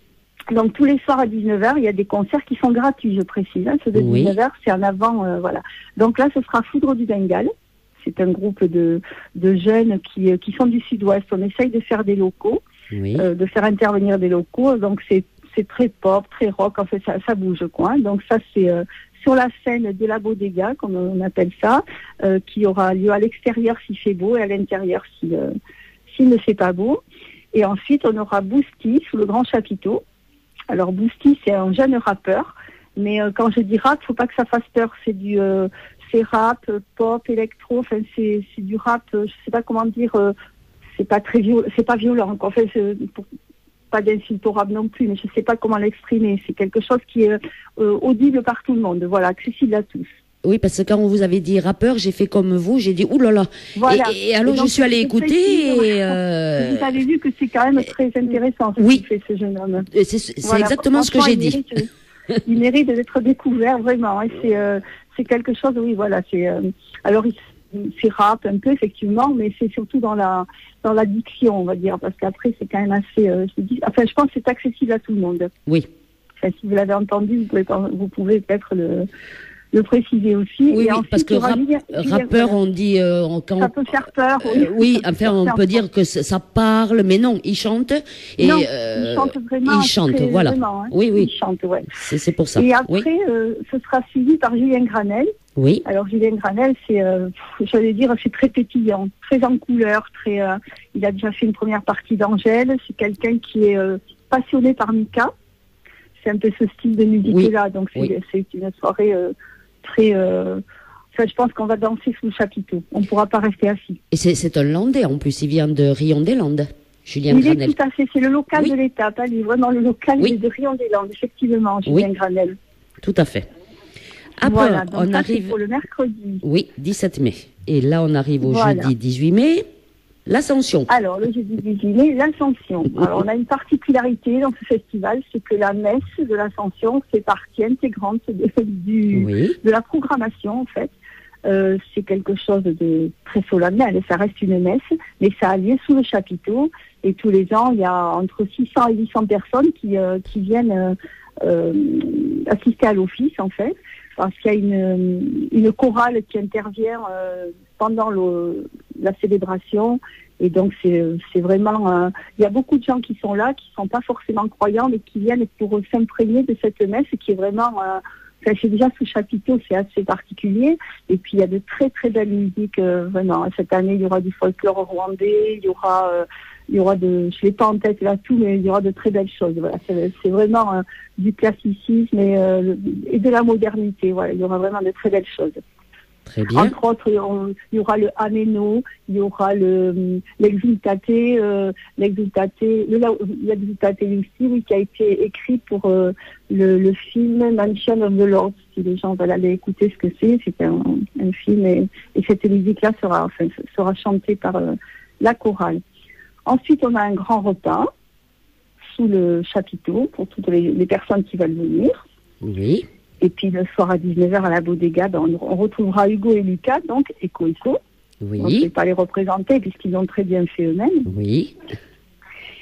Donc, tous les soirs à dix-neuf heures, il y a des concerts qui sont gratuits, je précise. Hein. Ceux de Oui. dix-neuf heures, c'est en avant, euh, voilà. Donc là, ce sera Foudre du Bengale. C'est un groupe de, de jeunes qui, euh, qui sont du sud-ouest. On essaye de faire des locaux, Oui. euh, de faire intervenir des locaux. Donc, c'est c'est très pop, très rock. En fait, ça, ça bouge, quoi. Donc, ça, c'est euh, sur la scène de la Bodega, comme on appelle ça, euh, qui aura lieu à l'extérieur s'il fait beau et à l'intérieur s'il euh, s'il ne fait pas beau. Et ensuite, on aura Boosty sous le grand chapiteau. Alors, Boosty, c'est un jeune rappeur. Mais euh, quand je dis rap, faut pas que ça fasse peur. C'est du... Euh, c'est rap, pop, électro, enfin c'est c'est du rap, euh, je sais pas comment dire, euh, c'est pas très violent, c'est pas violent, en fait, c'est pour, pas d'insulte au rap non plus, mais je sais pas comment l'exprimer. C'est quelque chose qui est euh, audible par tout le monde, voilà, accessible à tous. Oui, parce que quand on vous avait dit rappeur, j'ai fait comme vous, j'ai dit oulala. Voilà. Et, et alors Et donc, je suis allée c'est écouter précis, et euh, vous avez vu que c'est quand même très intéressant ce oui. qu'il fait ce jeune homme. c'est c'est Voilà, exactement ce que franchement, j'ai il dit. mérite, euh, il mérite d'être découvert vraiment. Et c'est euh, c'est quelque chose, oui, voilà. C'est euh, alors il- c'est rap un peu effectivement, mais c'est surtout dans la dans la diction, on va dire, parce qu'aprdis c'est quand même assez. Euh, je dis- enfin, je pense que c'est accessible à tout le monde. Oui. Enfin, si vous l'avez entendu, vous pouvez pas- vous pouvez peut-être le le préciser aussi. Oui, Et oui, ensuite, parce que il y aura rap- Julien- Julien- rappeur, on dit euh, on- quand ça peut faire peur. Euh, oui, Ça enfin, peut on faire peut peur. dire que c- ça parle, mais non, il chante. Et, non, euh, il chante vraiment. il chante, très voilà. vraiment, hein. Oui, oui. Il chante, ouais. C'est c'est pour ça. Et après, Oui, euh, ce sera suivi par Julien Granel. oui, Alors Julien Granel, c'est, euh, pff, j'allais dire, c'est très pétillant, très en couleur, très. Euh, il a déjà fait une première partie d'Angèle. C'est quelqu'un qui est euh, passionné par Mika. C'est un peu ce style de musique-là, donc c'est oui. c'est une soirée euh, très. Euh, enfin, je pense qu'on va danser sous le chapiteau. On ne pourra pas rester assis. et c'est c'est un Landais en plus, il vient de Rion-des-Landes, Julien Il est Granel. tout à fait, c'est le local Oui. de l'étape, hein, il est vraiment le local Oui. de Rion-des-Landes, effectivement, Julien Oui. Granel. Tout à fait. Après, Voilà, donc on ça, c'est arrive. pour le mercredi. Oui, dix-sept mai. Et là, on arrive au Voilà. jeudi dix-huit mai, l'Ascension. Alors, le jeudi dix-huit mai, l'Ascension. Alors, on a une particularité dans ce festival, c'est que la messe de l'Ascension fait partie intégrante de, du, Oui, de la programmation, en fait. Euh, c'est quelque chose de très solennel, ça reste une messe, mais ça a lieu sous le chapiteau. Et tous les ans, il y a entre six cents et huit cents personnes qui, euh, qui viennent euh, euh, assister à l'office, en fait. Parce qu'il y a une, une chorale qui intervient euh, pendant le, la célébration. Et donc, c'est c'est vraiment... euh, il y a beaucoup de gens qui sont là, qui ne sont pas forcément croyants, mais qui viennent pour s'imprégner de cette messe qui est vraiment... Euh, enfin, c'est déjà sous chapiteau, c'est assez particulier. Et puis, il y a de très, très belles musiques. Euh, vraiment, cette année, il y aura du folklore rwandais, il y aura... Euh, il y aura de... Je ne l'ai pas en tête là tout, mais il y aura de très belles choses. Voilà, c'est c'est vraiment euh, du classicisme et, euh, et de la modernité. Voilà, il y aura vraiment de très belles choses. très bien. Entre autres, on- il y aura le Ameno, il y aura le l'Exultate, euh, l'Exultate, le la- l'Exultate Lucy, oui, qui a été écrit pour euh, le, le film Mansion of the Lord. Si les gens veulent aller écouter ce que c'est, c'est un, un film et, et cette musique-là sera, enfin, sera chantée par euh, la chorale. Ensuite, on a un grand repas sous le chapiteau pour toutes les, les personnes qui veulent venir. Oui, Et puis le soir à dix-neuf heures à la Bodega, ben, on, on retrouvera Hugo et Lucas, donc Eco Eco. On ne oui, peut pas les représenter puisqu'ils l'ont très bien fait eux-mêmes. oui,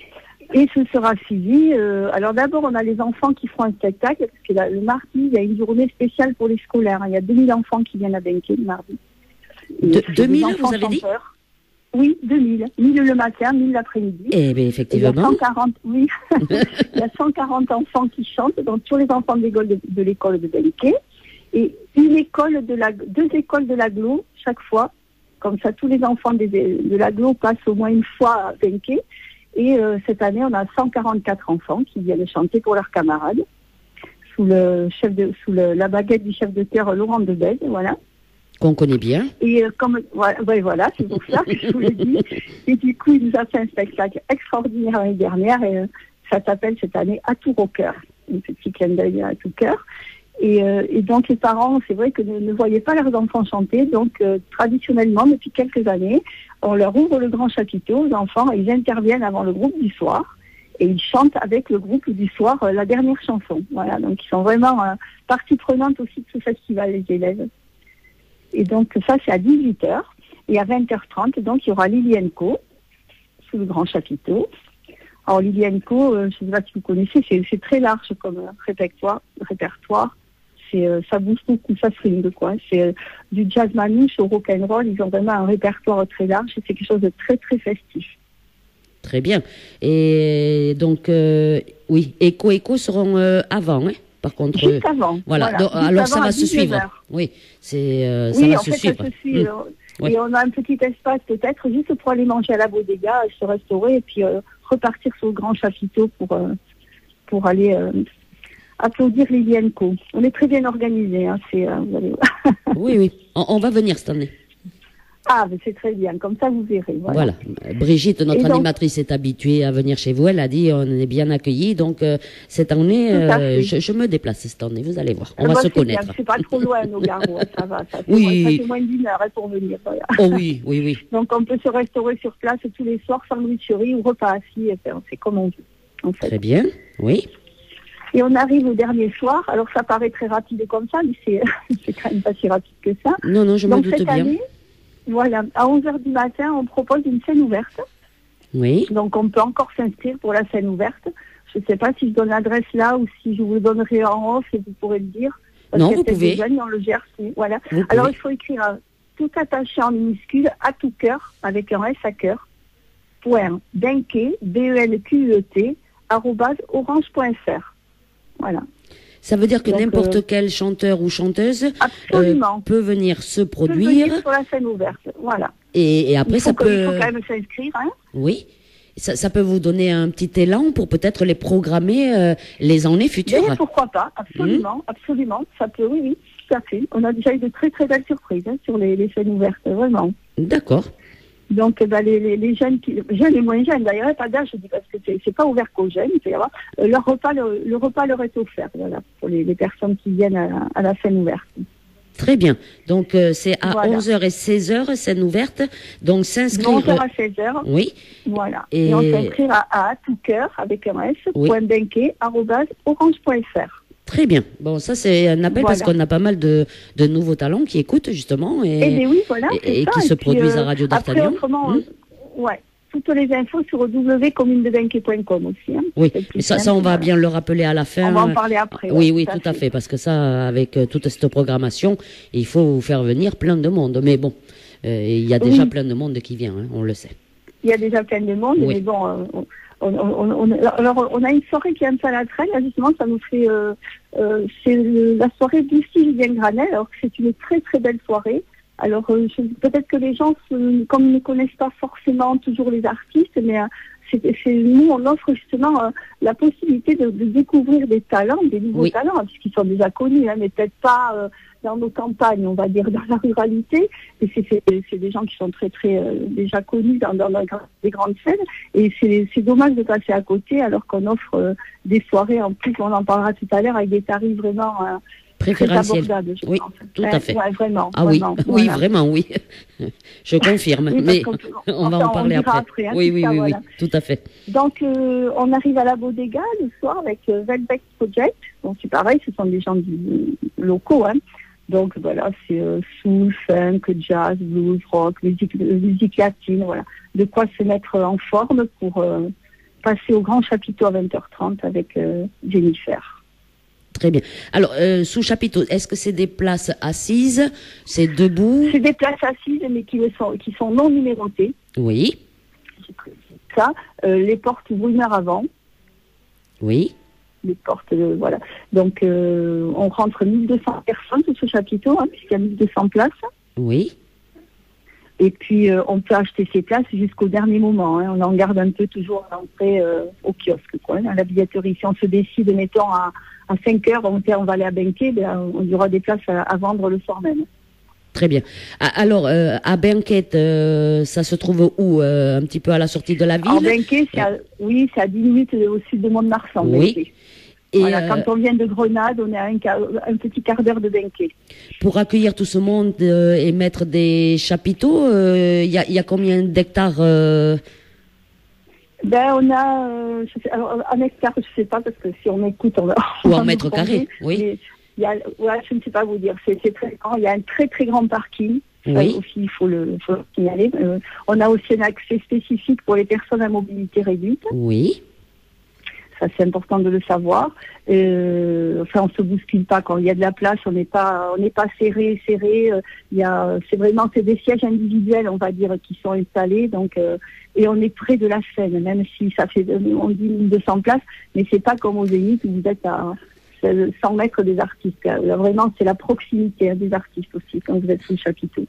Et ce sera suivi. Euh, alors d'abord, on a les enfants qui feront un spectacle, parce que là, le mardi, il y a une journée spéciale pour les scolaires. Il y a deux mille enfants qui viennent à Benké le mardi. De, deux mille, vous avez dit? Oui, deux mille. mille le matin, mille l'après-midi. Eh bien, effectivement. Et il y a cent quarante, oui. Il y a cent quarante enfants qui chantent, donc tous les enfants de l'école de, de l'école de Benké. Et une école de la, deux écoles de l'agglo chaque fois. Comme ça, tous les enfants des, de l'agglo passent au moins une fois à Benké. Et euh, cette année, on a cent quarante-quatre enfants qui viennent chanter pour leurs camarades, sous le chef de, sous le, la baguette du chef de chœur Laurent Debèze, voilà. Qu'on connaît bien. Et euh, comme voilà, ouais, voilà, c'est pour ça que je vous l'ai dit. Et du coup, il nous a fait un spectacle extraordinaire l'année dernière, et euh, ça s'appelle cette année À tout au cœur, un petit clin d'œil à tout cœur. Et, euh, et donc les parents, c'est vrai que ne, ne voyaient pas leurs enfants chanter, donc euh, traditionnellement, depuis quelques années, on leur ouvre le grand chapiteau aux enfants, et ils interviennent avant le groupe du soir, et ils chantent avec le groupe du soir euh, la dernière chanson. Voilà, donc ils sont vraiment euh, partie prenante aussi de ce festival, les élèves. Et donc ça, c'est à dix-huit heures, et à vingt heures trente, donc il y aura Liliane Co, sous le grand chapiteau. Alors Liliane Co, euh, je ne sais pas si vous connaissez, c'est, c'est très large comme euh, répertoire, répertoire. C'est, euh, ça bouge beaucoup, ça swing, quoi. C'est euh, du jazz manouche au rock'n'roll. Ils ont vraiment un répertoire très large et c'est quelque chose de très, très festif. Très bien. Et donc, euh, oui, Echo Echo seront euh, avant, hein, par contre. Juste avant. Voilà. voilà. Donc, Juste alors, avant ça va se suivre. heures. Oui, c'est, euh, ça oui, va en se fait, suivre. ça se suit. Mmh. Et Ouais. on a un petit espace peut-être juste pour aller manger à la bodega, se restaurer et puis euh, repartir sur le grand chapiteau pour, euh, pour aller... Euh, applaudir Liliane Co. On est très bien organisé. Hein, c'est, euh, vous allez voir. Oui, oui. On, on va venir cette année. Ah, mais c'est très bien. Comme ça, vous verrez. Voilà. Voilà. Brigitte, notre Et donc- animatrice, est habituée à venir chez vous. Elle a dit on est bien accueillis. Donc, euh, cette année, Tout à euh, fait. je, je me déplace cette année. Vous allez voir. On Ah va bah, se c'est bien, connaître. c'est pas trop loin, nos garous. Ça va. Ça fait, Oui. moins, ça fait moins d'une heure hein, pour venir. Voilà. Oh oui, oui, oui. Donc, on peut se restaurer sur place tous les soirs, sandwicherie ou repas assis. Et faire, c'est comme on veut. En fait. Très bien. Oui. Et on arrive au dernier soir. Alors, ça paraît très rapide comme ça, mais c'est, c'est quand même pas si rapide que ça. Non, non, je m'en Donc, doute cette bien. année, voilà, à onze heures du matin, on propose une scène ouverte. Oui. Donc, on peut encore s'inscrire pour la scène ouverte. Je ne sais pas si je donne l'adresse là ou si je vous le donnerai en off et vous pourrez le dire. Parce Non, qu'il y a vous peut-être pouvez. des jeunes dans le Gers. Voilà. Vous Alors, pouvez. il faut écrire euh, tout attaché en minuscule à tout cœur, avec un S à cœur, point, benké, B E N Q U E T, arrobase orange point F R. Voilà. Ça veut dire que Donc, n'importe euh, quel chanteur ou chanteuse euh, Absolument. peut venir se Peut produire. venir sur la scène ouverte. Voilà. Et, et après, il faut ça que- peut. Il faut quand même s'inscrire, hein. Oui. Ça, ça peut vous donner un petit élan pour peut-être les programmer euh, les années futures. Mais pourquoi pas, absolument, absolument. Ça peut, oui, oui, tout à fait. On a déjà eu de très très belles surprises hein, sur les, les scènes ouvertes, vraiment. D'accord. Donc, eh ben, les, les, les jeunes, qui, jeunes et moins jeunes, d'ailleurs, pas d'âge, je dis parce que c'est, c'est pas ouvert qu'aux jeunes, il peut y avoir, euh, leur repas, le, le repas leur est offert, voilà, pour les, les personnes qui viennent à, la- à la scène ouverte. Très bien. Donc, euh, c'est à Voilà. onze heures et seize heures, scène ouverte. Donc, De s'inscrire. onze heures à seize heures. Oui. Voilà. Et- Et, on s'inscrire à, à, à tout cœur, avec un S, Oui. point benké, arrobase, orange point F R. Très bien. Bon, ça, c'est un appel parce Voilà. qu'on a pas mal de, de nouveaux talents qui écoutent, justement. Et, Eh bien oui, voilà, et- c'est et ça. qui se puis, produisent euh, à Radio Après, d'Artagnan. autrement, Hmm. euh, ouais, toutes les infos sur w w w point commune de benké point com aussi. Hein. Oui, C'est plus mais ça, ça, simple, on va voilà. bien le rappeler à la fin. On va en parler après. Oui, ouais, oui, tout à fait, parce que ça, avec euh, toute cette programmation, il faut faire venir plein de monde. Mais bon, euh, il y a déjà Oui. plein de monde qui vient, hein, on le sait. Il y a déjà plein de monde, Oui. mais bon, euh, on, on, on, on- alors on a une soirée qui est un peu à la traîne, là, justement, ça nous fait, euh, euh, c'est le- la soirée Lucie Julien Granel, alors que c'est une très très belle soirée. Alors euh, je- peut-être que les gens, se- comme ne connaissent pas forcément toujours les artistes, mais euh, c'est, c'est, nous on offre justement euh, la possibilité de, de découvrir des talents, des nouveaux Oui. talents, hein, puisqu'ils sont déjà connus, hein, mais peut-être pas euh, dans nos campagnes, on va dire dans la ruralité. Et c'est, c'est, c'est des gens qui sont très très euh, déjà connus dans, dans, dans des grandes scènes. Et c'est, c'est dommage de passer à côté alors qu'on offre euh, des soirées, en plus on en parlera tout à l'heure, avec des tarifs vraiment euh, très Préférentiel. abordables, je Oui, pense. tout Ouais, à fait. ouais, vraiment. Ah oui, vraiment, oui, voilà. vraiment, oui. Je confirme, Oui, parce mais qu'on- on va enfin, en parler on dira après. après, hein, oui, tout oui, ça, oui, voilà. oui, tout à fait. Donc, euh, on arrive à la bodega le soir avec euh, Velvet Project. Donc, c'est pareil, ce sont des gens du, locaux. Hein. Donc, voilà, c'est euh, soul, funk, jazz, blues, rock, musique, euh, musique latine. Voilà. De quoi se mettre en forme pour, euh, passer au grand chapiteau à vingt heures trente avec euh, Jennifer. Très bien. Alors, euh, sous chapiteau, est-ce que c'est des places assises? C'est debout? C'est des places assises, mais qui, le sont, qui sont non numérotées. Oui. J'ai précisé ça. Euh, les portes ouvrent une heure avant. Oui. Les portes, euh, voilà. Donc, euh, on rentre mille deux cents personnes sous ce chapiteau, hein, puisqu'il y a mille deux cents places. Oui. Et puis, euh, on peut acheter ses places jusqu'au dernier moment. Hein. On en garde un peu toujours à l'entrée euh, au kiosque, quoi, à la billetterie. Si on se décide, mettons, à, à cinq heures, on, on va aller à Benquet, ben, on y aura des places à, à vendre le soir même. Très bien. Alors, euh, à Benquet, euh, ça se trouve où euh, un petit peu à la sortie de la ville? En Benquet, c'est à, oui, c'est à dix minutes au sud de Mont-de-Marsan. Oui. Benquet. Et voilà, euh, quand on vient de Grenade, on est à un, un petit quart d'heure de Benquet. Pour accueillir tout ce monde euh, et mettre des chapiteaux, il euh, y, a, y a combien d'hectares euh... Ben, on a, euh, je sais, alors, un hectare, je sais pas, parce que si on écoute, on va... Ou en mètres carrés, oui. Il y a, ouais, je ne sais pas vous dire, c'est très grand. Il y a un très très grand parking. Oui. Ça aussi, il faut le, faut le signaler. Euh, on a aussi un accès spécifique pour les personnes à mobilité réduite. Oui. Ça, c'est important de le savoir. Euh, enfin, on se bouscule pas quand il y a de la place. On n'est pas, on n'est pas serré, serré. Euh, il y a, c'est vraiment, c'est des sièges individuels, on va dire, qui sont installés. Donc, euh, et on est près de la scène, même si ça fait, on dit mille deux cents places, mais c'est pas comme au Zénith où vous êtes à cent mètres des artistes. Là, vraiment, c'est la proximité hein, des artistes aussi quand vous êtes sous le chapiteau.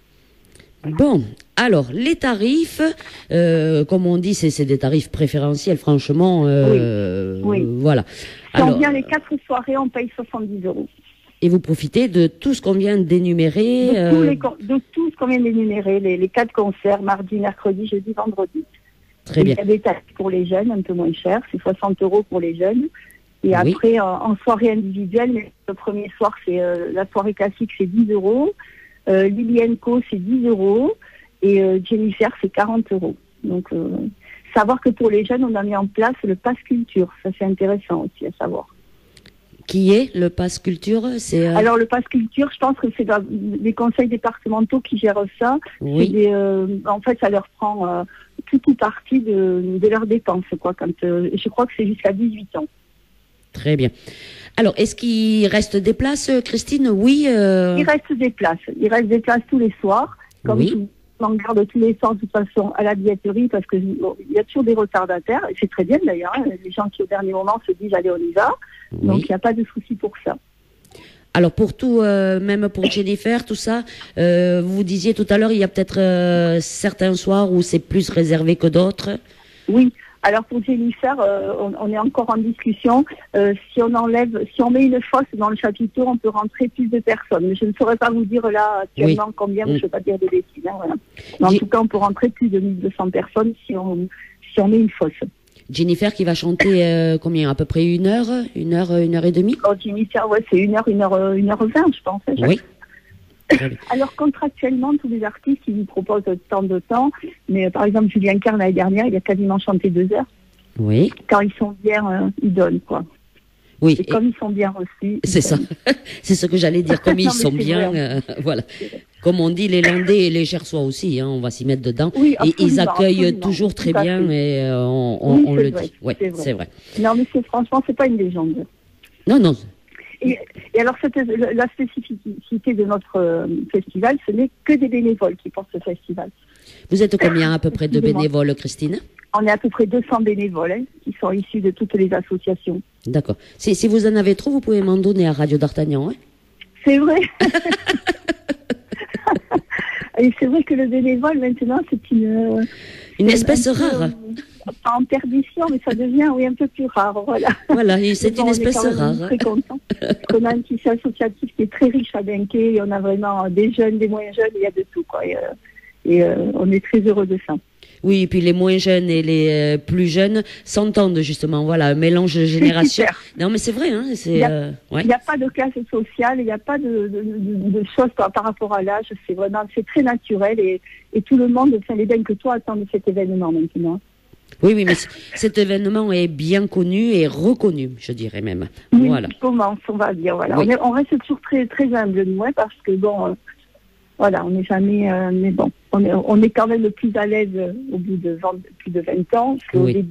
Bon, alors, les tarifs, euh, comme on dit, c'est, c'est des tarifs préférentiels, franchement. Euh, oui. oui. Voilà. Si alors, on vient les quatre soirées, on paye soixante-dix euros. Et vous profitez de tout ce qu'on vient d'énumérer de, euh... tous les, de tout ce qu'on vient d'énumérer, les, les quatre concerts, mardi, mercredi, jeudi, vendredi. Très Et bien. il y a des tarifs pour les jeunes, un peu moins cher, c'est soixante euros pour les jeunes. Et oui. Après, en, en soirée individuelle, mais le premier soir, c'est euh, la soirée classique, c'est dix euros. Euh, Lilienko, c'est dix euros. Et euh, Jennifer, c'est quarante euros. Donc, euh, savoir que pour les jeunes, on a mis en place le pass culture. Ça, c'est intéressant aussi à savoir. Qui est le pass culture? C'est euh... Alors, le pass culture, je pense que c'est les conseils départementaux qui gèrent ça. Oui. Des, euh, en fait, ça leur prend euh, toute ou partie de, de leurs dépenses, quoi. Quand, euh, je crois que c'est jusqu'à dix-huit ans. Très bien. Alors, est-ce qu'il reste des places, Christine? Oui. Euh... Il reste des places. Il reste des places tous les soirs. Comme oui. tout, on garde tous les soirs, de toute façon, à la billetterie, parce que bon, il y a toujours des retardataires. Et c'est très bien, d'ailleurs. Hein, les gens qui, au dernier moment, se disent, allez, on y va. Oui. Donc, il n'y a pas de souci pour ça. Alors, pour tout, euh, même pour Jennifer, tout ça, euh, vous disiez tout à l'heure, il y a peut-être euh, certains soirs où c'est plus réservé que d'autres. Oui. Alors pour Jennifer, euh, on, on est encore en discussion. Euh, si on enlève, si on met une fosse dans le chapiteau, on peut rentrer plus de personnes. Mais je ne saurais pas vous dire là actuellement oui. combien, mmh. je ne veux pas dire de bêtises. Hein, voilà. Mais en J- tout cas, on peut rentrer plus de mille deux cents personnes si on, si on met une fosse. Jennifer qui va chanter euh, combien? À peu près une heure, une heure, une heure et demie? Oh, Jennifer, ouais, c'est une heure, une heure, une heure vingt, je pense. Hein, oui. Alors contractuellement, tous les artistes, ils nous proposent tant de temps, mais euh, par exemple Julien Clerc l'année dernière, il a quasiment chanté deux heures. Oui. Quand ils sont bien, euh, ils donnent quoi. Oui. Et, et comme ils sont bien reçus. C'est ça. C'est ce que j'allais dire. Comme ils non, sont bien, euh, voilà. Comme on dit, les Landais et les Gersois aussi, hein, on va s'y mettre dedans. Oui, et ils accueillent absolument. toujours très bien et euh, on, on, oui, on le vrai, dit. Oui, c'est, c'est vrai. Non, mais c'est, franchement, c'est pas une légende. Non, non. Et, et alors, cette, la spécificité de notre euh, festival, ce n'est que des bénévoles qui portent ce festival. Vous êtes combien à peu près de bénévoles, Christine? On est à peu près deux cents bénévoles hein, qui sont issus de toutes les associations. D'accord. Si, si vous en avez trop, vous pouvez m'en donner à Radio d'Artagnan. Hein? C'est vrai. Et c'est vrai que le bénévole, maintenant, c'est une... Euh, une espèce rare. Euh, pas en perdition, mais ça devient, oui, un peu plus rare, voilà. Voilà, c'est bon, une espèce rare. On est très contents. On a un tissu associatif qui est très riche à Benquet, et on a vraiment des jeunes, des moins jeunes, il y a de tout, quoi. Et, euh, et euh, on est très heureux de ça. Oui, et puis les moins jeunes et les euh, plus jeunes s'entendent justement, voilà, un mélange de générations. Non, mais c'est vrai, hein, c'est. Il n'y a, euh, ouais. a pas de classe sociale, il n'y a pas de, de, de, de choses par, par rapport à l'âge. C'est vraiment, c'est très naturel et, et tout le monde, enfin les Benques que toi attendent de cet événement maintenant. Oui, oui, mais cet événement est bien connu et reconnu, je dirais même. Oui, voilà. On commence, on va dire, voilà. Oui. On, est, on reste toujours très, très humble, nous, hein, parce que bon. Euh, Voilà, on n'est jamais, euh, mais bon, on est, on est quand même le plus à l'aise euh, au bout de vingt, plus de vingt ans qu'au oui. début.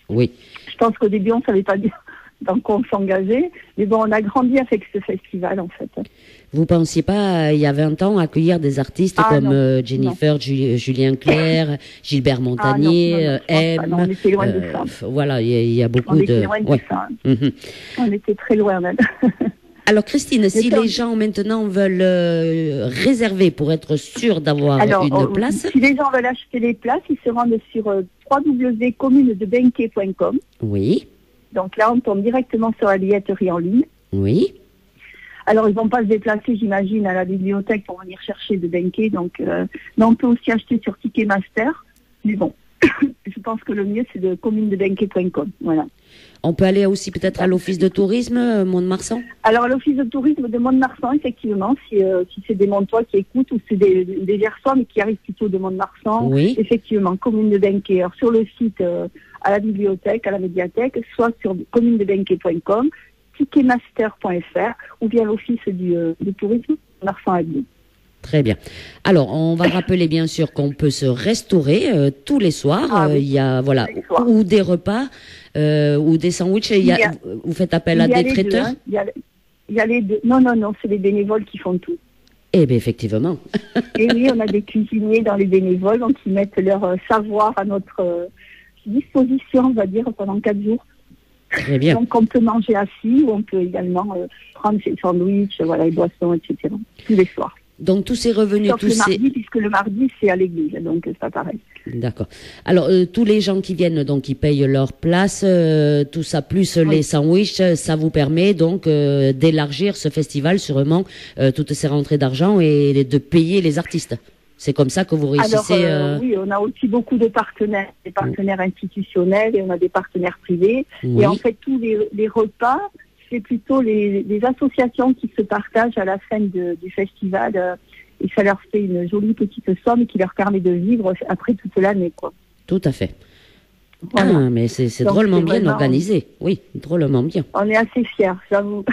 Oui. Je pense qu'au début, on ne savait pas bien dans quoi on s'engageait. Mais bon, on a grandi avec ce festival, en fait. Vous ne pensiez pas, euh, il y a vingt ans, accueillir des artistes Ah, comme non. euh, Jennifer, Ju- Julien Clerc, Gilbert Montagnier, Ah, non, non, non, euh, je pense pas. M. Non, on était loin de ça. f- Voilà, il y, a- il y a beaucoup On de... était loin de ouais. ça. Mhm. On était très loin, même. Alors Christine, si comme- les gens maintenant veulent euh, réserver pour être sûrs d'avoir Alors, une euh, place, si les gens veulent acheter les places, ils se rendent sur euh, w w w point commune de benquet point com. oui, Donc là, on tombe directement sur la billetterie en ligne. oui, Alors, ils vont pas se déplacer, j'imagine, à la bibliothèque pour venir chercher de Benquet. Donc, euh, mais on peut aussi acheter sur Ticketmaster. Mais bon, je pense que le mieux, c'est de commune de benquet point com. Voilà. on peut aller aussi peut-être à l'office de tourisme euh, Mont-de-Marsan. Alors, l'office de tourisme de Mont-de-Marsan, effectivement, si, euh, si c'est des Montois qui écoutent ou c'est des, des Gersois, mais qui arrivent plutôt de Mont-de-Marsan, Oui. effectivement, commune de Benquet. Alors, sur le site, euh, à la bibliothèque, à la médiathèque, soit sur commune de benquet point com, ticketmaster point f r ou bien l'office du, euh, du tourisme Marsan Avenue. Très bien. Alors, on va rappeler bien sûr qu'on peut se restaurer euh, tous les soirs. Ah Euh, oui. Il y a voilà Tous les soirs. ou des repas euh, ou des sandwichs. Il y a, Il y a- vous faites appel à Il y a des les deux, traiteurs. hein. Il y a, il y a les deux. Non, non, non, c'est les bénévoles qui font tout. Eh bien, effectivement. Et oui, on a des cuisiniers dans les bénévoles, donc ils mettent leur euh, savoir à notre euh, disposition, on va dire, pendant quatre jours. Très bien. Donc on peut manger assis ou on peut également euh, prendre ses sandwichs, voilà, les boissons, et cetera. Tous les soirs. Donc tous ces revenus, Sauf tous le ces... mardi, puisque le mardi, c'est à l'église, donc c'est pas pareil. D'accord. Alors euh, tous les gens qui viennent, donc qui payent leur place, euh, tout ça plus Oui. les sandwichs, ça vous permet donc euh, d'élargir ce festival sûrement euh, toutes ces rentrées d'argent et de payer les artistes. C'est comme ça que vous Alors, réussissez. euh, euh, oui, on a aussi beaucoup de partenaires, des partenaires institutionnels et on a des partenaires privés. Oui. Et en fait, tous les, les repas, c'est plutôt les, les associations qui se partagent à la fin de- du festival. euh, et ça leur fait une jolie petite somme qui leur permet de vivre après toute l'année, quoi. Tout à fait. Voilà. Ah, mais c'est c'est Donc, drôlement c'est bien vraiment- organisé. Oui, drôlement bien. On est assez fiers, j'avoue.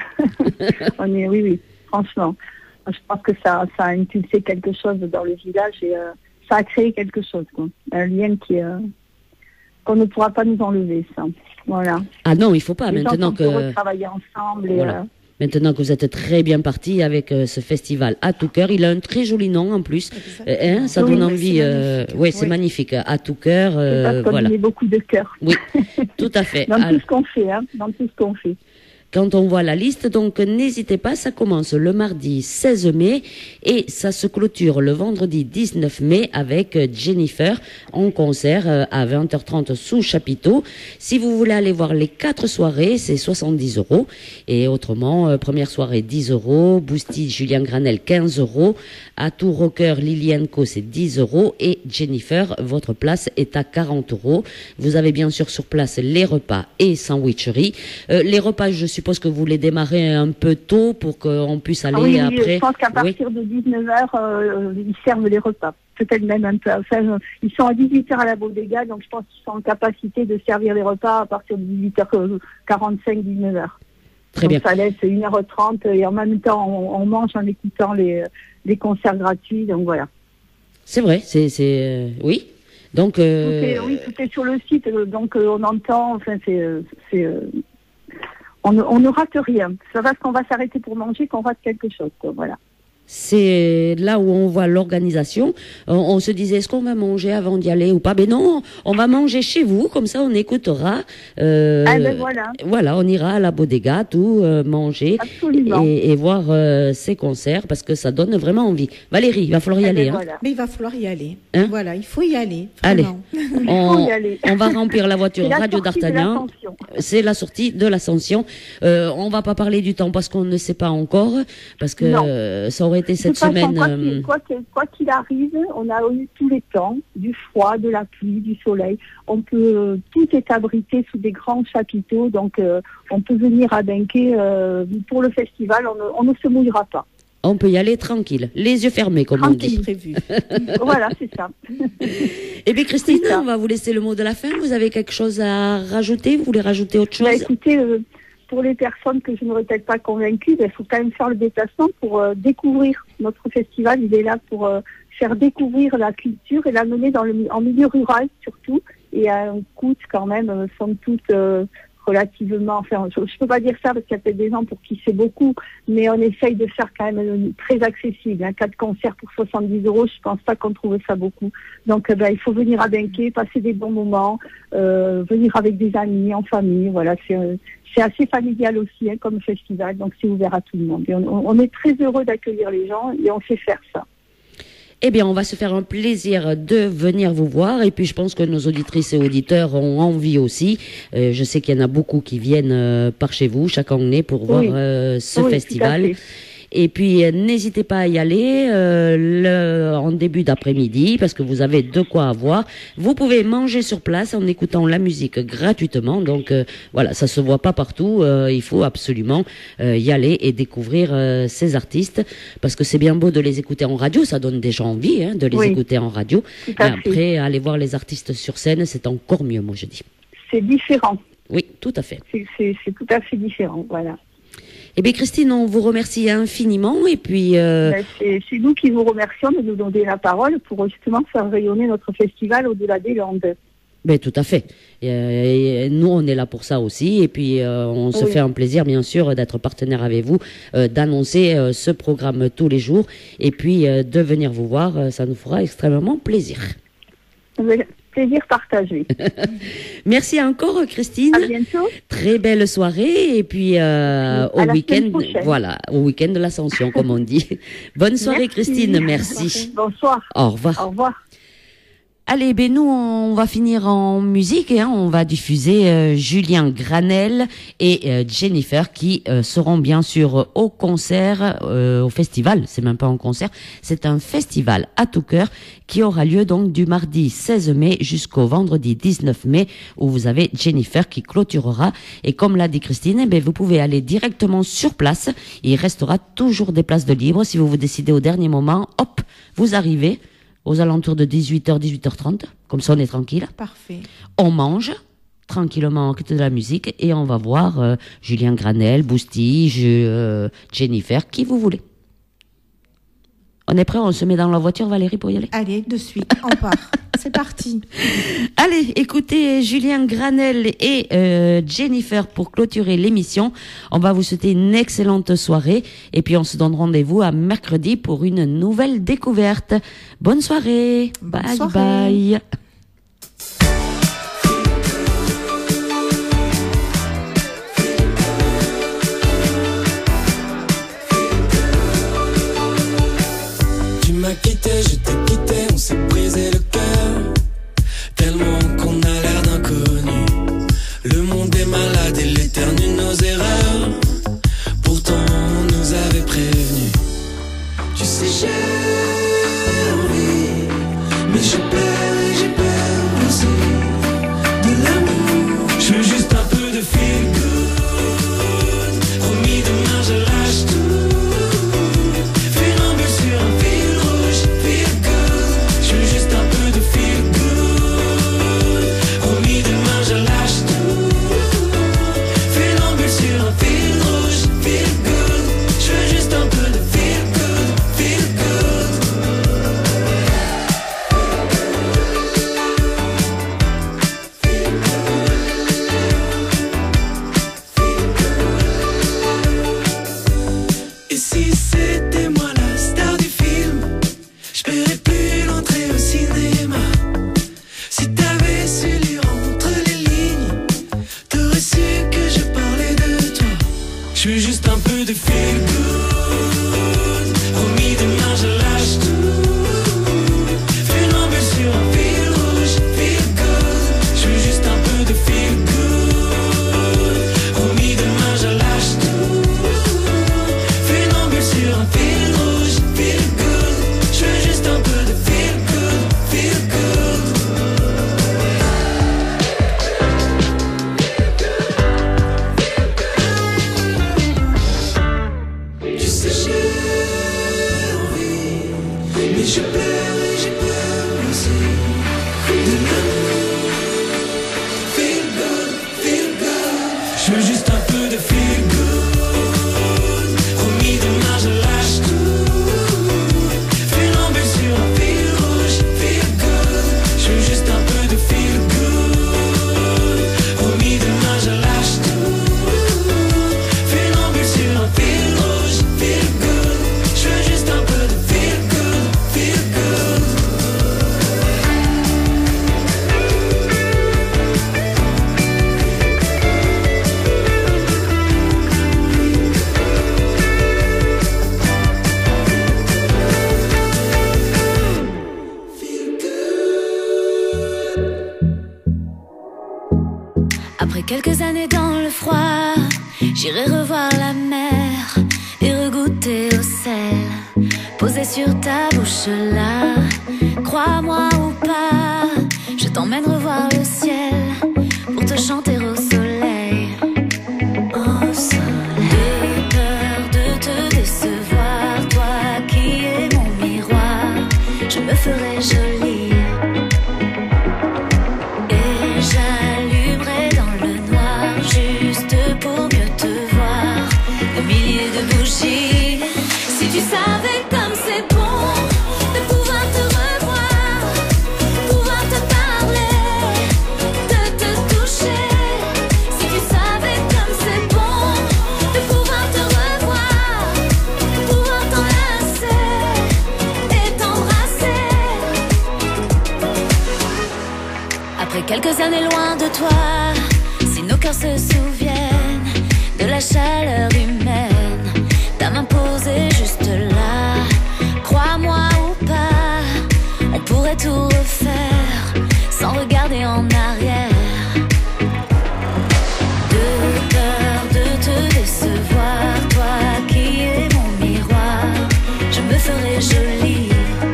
on est, oui, oui, franchement. Je pense que ça, ça a impulsé quelque chose dans le village et euh, ça a créé quelque chose, quoi. Un lien qui, euh, qu'on ne pourra pas nous enlever, ça. Voilà. Ah non, il faut pas Les gens maintenant sont heureux que de travailler ensemble. Et, voilà. euh, Maintenant que vous êtes très bien parti avec euh, ce festival à tout cœur, il a un très joli nom en plus. Euh, hein, ça Oui, donne oui, envie. c'est euh, magnifique. ouais, c'est Oui. magnifique. À tout cœur, euh, parce qu'on voilà. y met beaucoup de cœur Oui, tout à fait. dans Alors, tout ce qu'on fait, hein, dans tout ce qu'on fait. quand on voit la liste, donc n'hésitez pas, ça commence le mardi seize mai et ça se clôture le vendredi dix-neuf mai avec euh, Jennifer en concert euh, à vingt heures trente sous chapiteau. Si vous voulez aller voir les quatre soirées, c'est soixante-dix euros et autrement, euh, première soirée dix euros, Boosty, Julien Granel quinze euros, à tout rocker Liliane Co c'est dix euros et Jennifer, votre place est à quarante euros. Vous avez bien sûr sur place les repas et sandwicheries. Euh, les repas, je suppose que vous les démarrez un peu tôt pour qu'on puisse aller Ah oui, oui, après. je pense qu'à Oui. partir de dix-neuf heures, euh, ils servent les repas. Peut-être même un peu. Enfin, euh, ils sont à dix-huit heures à la bodega, donc je pense qu'ils sont en capacité de servir les repas à partir de dix-huit heures quarante-cinq, dix-neuf heures. Très donc bien. ça laisse une heure trente et en même temps, on, on mange en écoutant les, les concerts gratuits. Donc voilà. C'est vrai, c'est, c'est, euh, oui. Donc, Tout euh, est, oui, tout est sur le site, euh, donc euh, on entend, enfin c'est, euh, c'est, euh, on, ne- on ne rate rien. C'est parce qu'on va s'arrêter pour manger qu'on rate quelque chose, quoi, voilà. c'est là où on voit l'organisation. On, on se disait, est-ce qu'on va manger avant d'y aller ou pas? Ben non, on va manger chez vous, comme ça on écoutera. Euh, Ah ben voilà. Voilà, on ira à la bodega, tout, euh, manger Absolument. et, et voir euh, ces concerts parce que ça donne vraiment envie. Valérie, il va falloir y Eh aller. ben hein. voilà. Mais il va falloir y aller. Hein Voilà, il faut y aller. Allez, Vraiment. Il faut on, y aller. on va remplir la voiture C'est la Radio sortie de d'Artagnan. l'Ascension. C'est la sortie de l'Ascension. Euh, on va pas parler du temps parce qu'on ne sait pas encore, parce que Non. euh, ça aurait été De cette toute façon, semaine. quoi euh, qu'il quoi qu'il- quoi qu'il arrive, on a eu tous les temps, du froid, de la pluie, du soleil. On peut, euh, tout est abrité sous des grands chapiteaux, donc euh, on peut venir à Benquet euh, pour le festival, on ne, on ne se mouillera pas. On peut y aller tranquille, les yeux fermés, comme on dit. Prévu. Voilà, c'est ça. Eh bien, Christine, C'est ça. on va vous laisser le mot de la fin. Vous avez quelque chose à rajouter? Vous voulez rajouter autre chose? Bah, écoutez, euh, pour les personnes que je n'aurais peut-être pas convaincues, il faut quand même faire le déplacement pour euh, découvrir notre festival. Il est là pour euh, faire découvrir la culture et l'amener dans le, en milieu rural surtout. et à un coût quand même, euh, somme toute, euh, relativement, enfin, je ne peux pas dire ça parce qu'il y a peut-être des gens pour qui c'est beaucoup, mais on essaye de faire quand même euh, très accessible. Un quatre concerts pour soixante-dix euros, je pense pas qu'on trouve ça beaucoup. Donc, euh, ben, il faut venir à Benquet, passer des bons moments, euh, venir avec des amis, en famille. Voilà, c'est, euh, c'est assez familial aussi hein, comme festival, donc c'est ouvert à tout le monde. Et on, on est très heureux d'accueillir les gens et on sait faire ça. Eh bien, on va se faire un plaisir de venir vous voir. Et puis, je pense que nos auditrices et auditeurs ont envie aussi. Euh, je sais qu'il y en a beaucoup qui viennent euh, par chez vous chaque année pour voir Oui. euh, ce Oui, festival. tout à fait. Et puis, euh, n'hésitez pas à y aller euh, le, en début d'après-midi parce que vous avez de quoi avoir. Vous pouvez manger sur place en écoutant la musique gratuitement. Donc, euh, voilà, ça se voit pas partout. Euh, il faut absolument euh, y aller et découvrir euh, ces artistes parce que c'est bien beau de les écouter en radio. Ça donne déjà envie hein, de les Oui. écouter en radio. Tout Mais à fait. après, aller voir les artistes sur scène, c'est encore mieux, moi je dis. C'est différent. Oui, tout à fait. C'est, c'est, c'est tout à fait différent, voilà. Eh bien, Christine, on vous remercie infiniment et puis... Euh... Ben, c'est, c'est nous qui vous remercions de nous donner la parole pour justement faire rayonner notre festival au-delà des Landes. Ben, tout à fait. Et, et nous, on est là pour ça aussi. Et puis, euh, on se Oui. fait un plaisir, bien sûr, d'être partenaire avec vous, euh, d'annoncer euh, ce programme tous les jours. Et puis, euh, de venir vous voir, euh, ça nous fera extrêmement plaisir. Plaisir partagé. Merci encore, Christine. À bientôt. Très belle soirée. Et puis, euh, À au la week-end, semaine prochaine. voilà, au week-end de l'Ascension, comme on dit. Bonne soirée, Merci. Christine. Merci. Bonsoir. Au revoir. Au revoir. Allez, ben nous, on va finir en musique. Hein. On va diffuser euh, Julien Granel et euh, Jennifer qui euh, seront bien sûr au concert, euh, au festival. C'est même pas un concert, c'est un festival à tout cœur qui aura lieu donc du mardi seize mai jusqu'au vendredi dix-neuf mai où vous avez Jennifer qui clôturera. Et comme l'a dit Christine, eh ben vous pouvez aller directement sur place. Il restera toujours des places de libre. Si vous vous décidez au dernier moment, hop, vous arrivez aux alentours de dix-huit heures, dix-huit heures trente. Comme ça, on est tranquille. Parfait. On mange tranquillement, on écoute de la musique et on va voir euh, Julien Granel, Boustige, euh, Jennifer, qui vous voulez. On est prêt, on se met dans la voiture, Valérie, pour y aller? Allez, de suite, on part. C'est parti. Allez, écoutez Julien Granel et euh, Jennifer pour clôturer l'émission. On va vous souhaiter une excellente soirée et puis on se donne rendez-vous à mercredi pour une nouvelle découverte. Bonne soirée. Bonne bye soirée. bye. Tu m'as quitté, je t'ai quitté, on s'est brisé le cœur. Tellement qu'on a l'air d'inconnu. Le monde est malade et l'éternue nos erreurs. Pourtant on nous avait prévenus. Tu sais j'ai envie, mais j'ai peur et j'ai peur aussi de l'amour. Je veux juste un peu de feel good. Promis demain je lâche tout. Faire un but sur un fil rouge, feel good. Je veux juste un peu de feel good. Promis demain je lâche tout. Faire un but sur un fil rouge, feel good. Je veux juste un peu de feel good, feel good. Et si c'était moi la star du film, je paierais plus l'entrée au cinéma. Si t'avais su lire entre les lignes, t'aurais su que je parlais de toi. Je veux juste un peu de feel good. Promis demain je lâche tout. Fais l'embûche sur un fil rouge, feel good. Je veux juste un peu de feel good. Promis demain je lâche tout. Fais l'embûche sur un fil rouge, feel good. Je veux juste un peu de feel good, feel good. Tu sais j'ai envie, mais je pleure et j'ai peur aussi de l'amour. Feel good, feel good. Je veux juste un peu de feel good. Promis demain je lâche tout. Fais l'embûche sur un fil rouge, feel good. Je veux juste un peu de feel good. quelques années dans le froid, j'irai revoir la mer et regoûter au sel posé sur ta bouche là. Crois-moi ou pas, je t'emmène revoir le ciel pour te chanter au soleil. Au soleil. De peur de te décevoir, toi qui es mon miroir, je me ferai jolie et j'allumerai dans le noir juste pour mieux te voir. Des milliers de bougies, si tu savais comme c'est bon de pouvoir te revoir, pouvoir te parler, de te toucher. Si tu savais comme c'est bon de pouvoir te revoir, pouvoir t'enlacer et t'embrasser. Après quelques années loin de toi, si nos cœurs se souviennent de la chaleur humaine, ta main posée juste là, crois-moi ou pas, on pourrait tout refaire sans regarder en arrière. De peur de te décevoir, toi qui es mon miroir, je me ferai jolie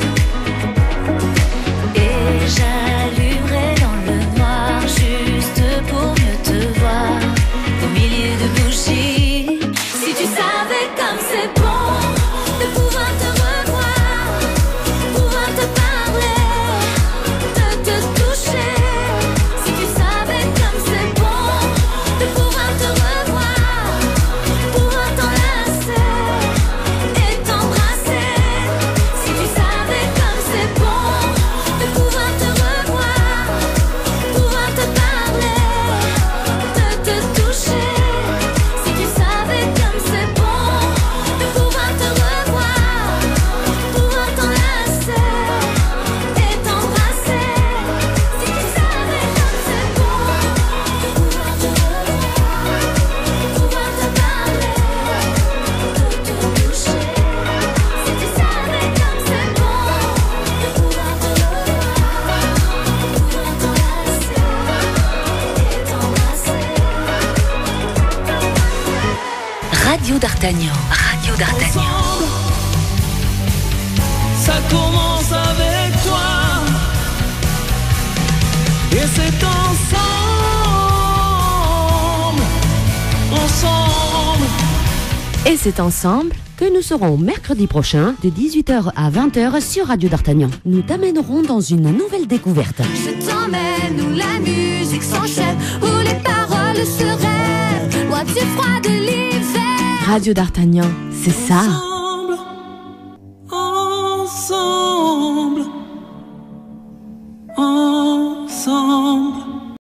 et j'allumerai dans le noir juste pour mieux te voir. Des milliers de bougies, si tu savais comme c'est bon de pouvoir te revoir, pouvoir te parler, de te toucher. Si tu savais comme c'est bon de pouvoir te revoir, pouvoir t'enlacer et t'embrasser. Si tu savais comme c'est bon de pouvoir te revoir, pouvoir te parler, de te toucher. Si tu savais comme c'est bon de pouvoir te revoir, pouvoir t'enlacer et t'embrasser. Si tu savais comme c'est bon de pouvoir te revoir, pouvoir te parler, de te toucher. Si tu savais comme c'est bon de pouvoir te revoir, pouvoir t'enlacer et t'embrasser. Radio d'Artagnan. Radio d'Artagnan. Ça commence avec toi. Et c'est ensemble, ensemble. Et c'est ensemble que nous serons mercredi prochain de dix-huit heures à vingt heures sur Radio d'Artagnan. Nous t'amènerons dans une nouvelle découverte. Je t'emmène où la musique s'enchaîne, où les paroles se rêvent, loin du froid de l'hiver. Radio d'Artagnan, c'est ça. Ensemble, ensemble.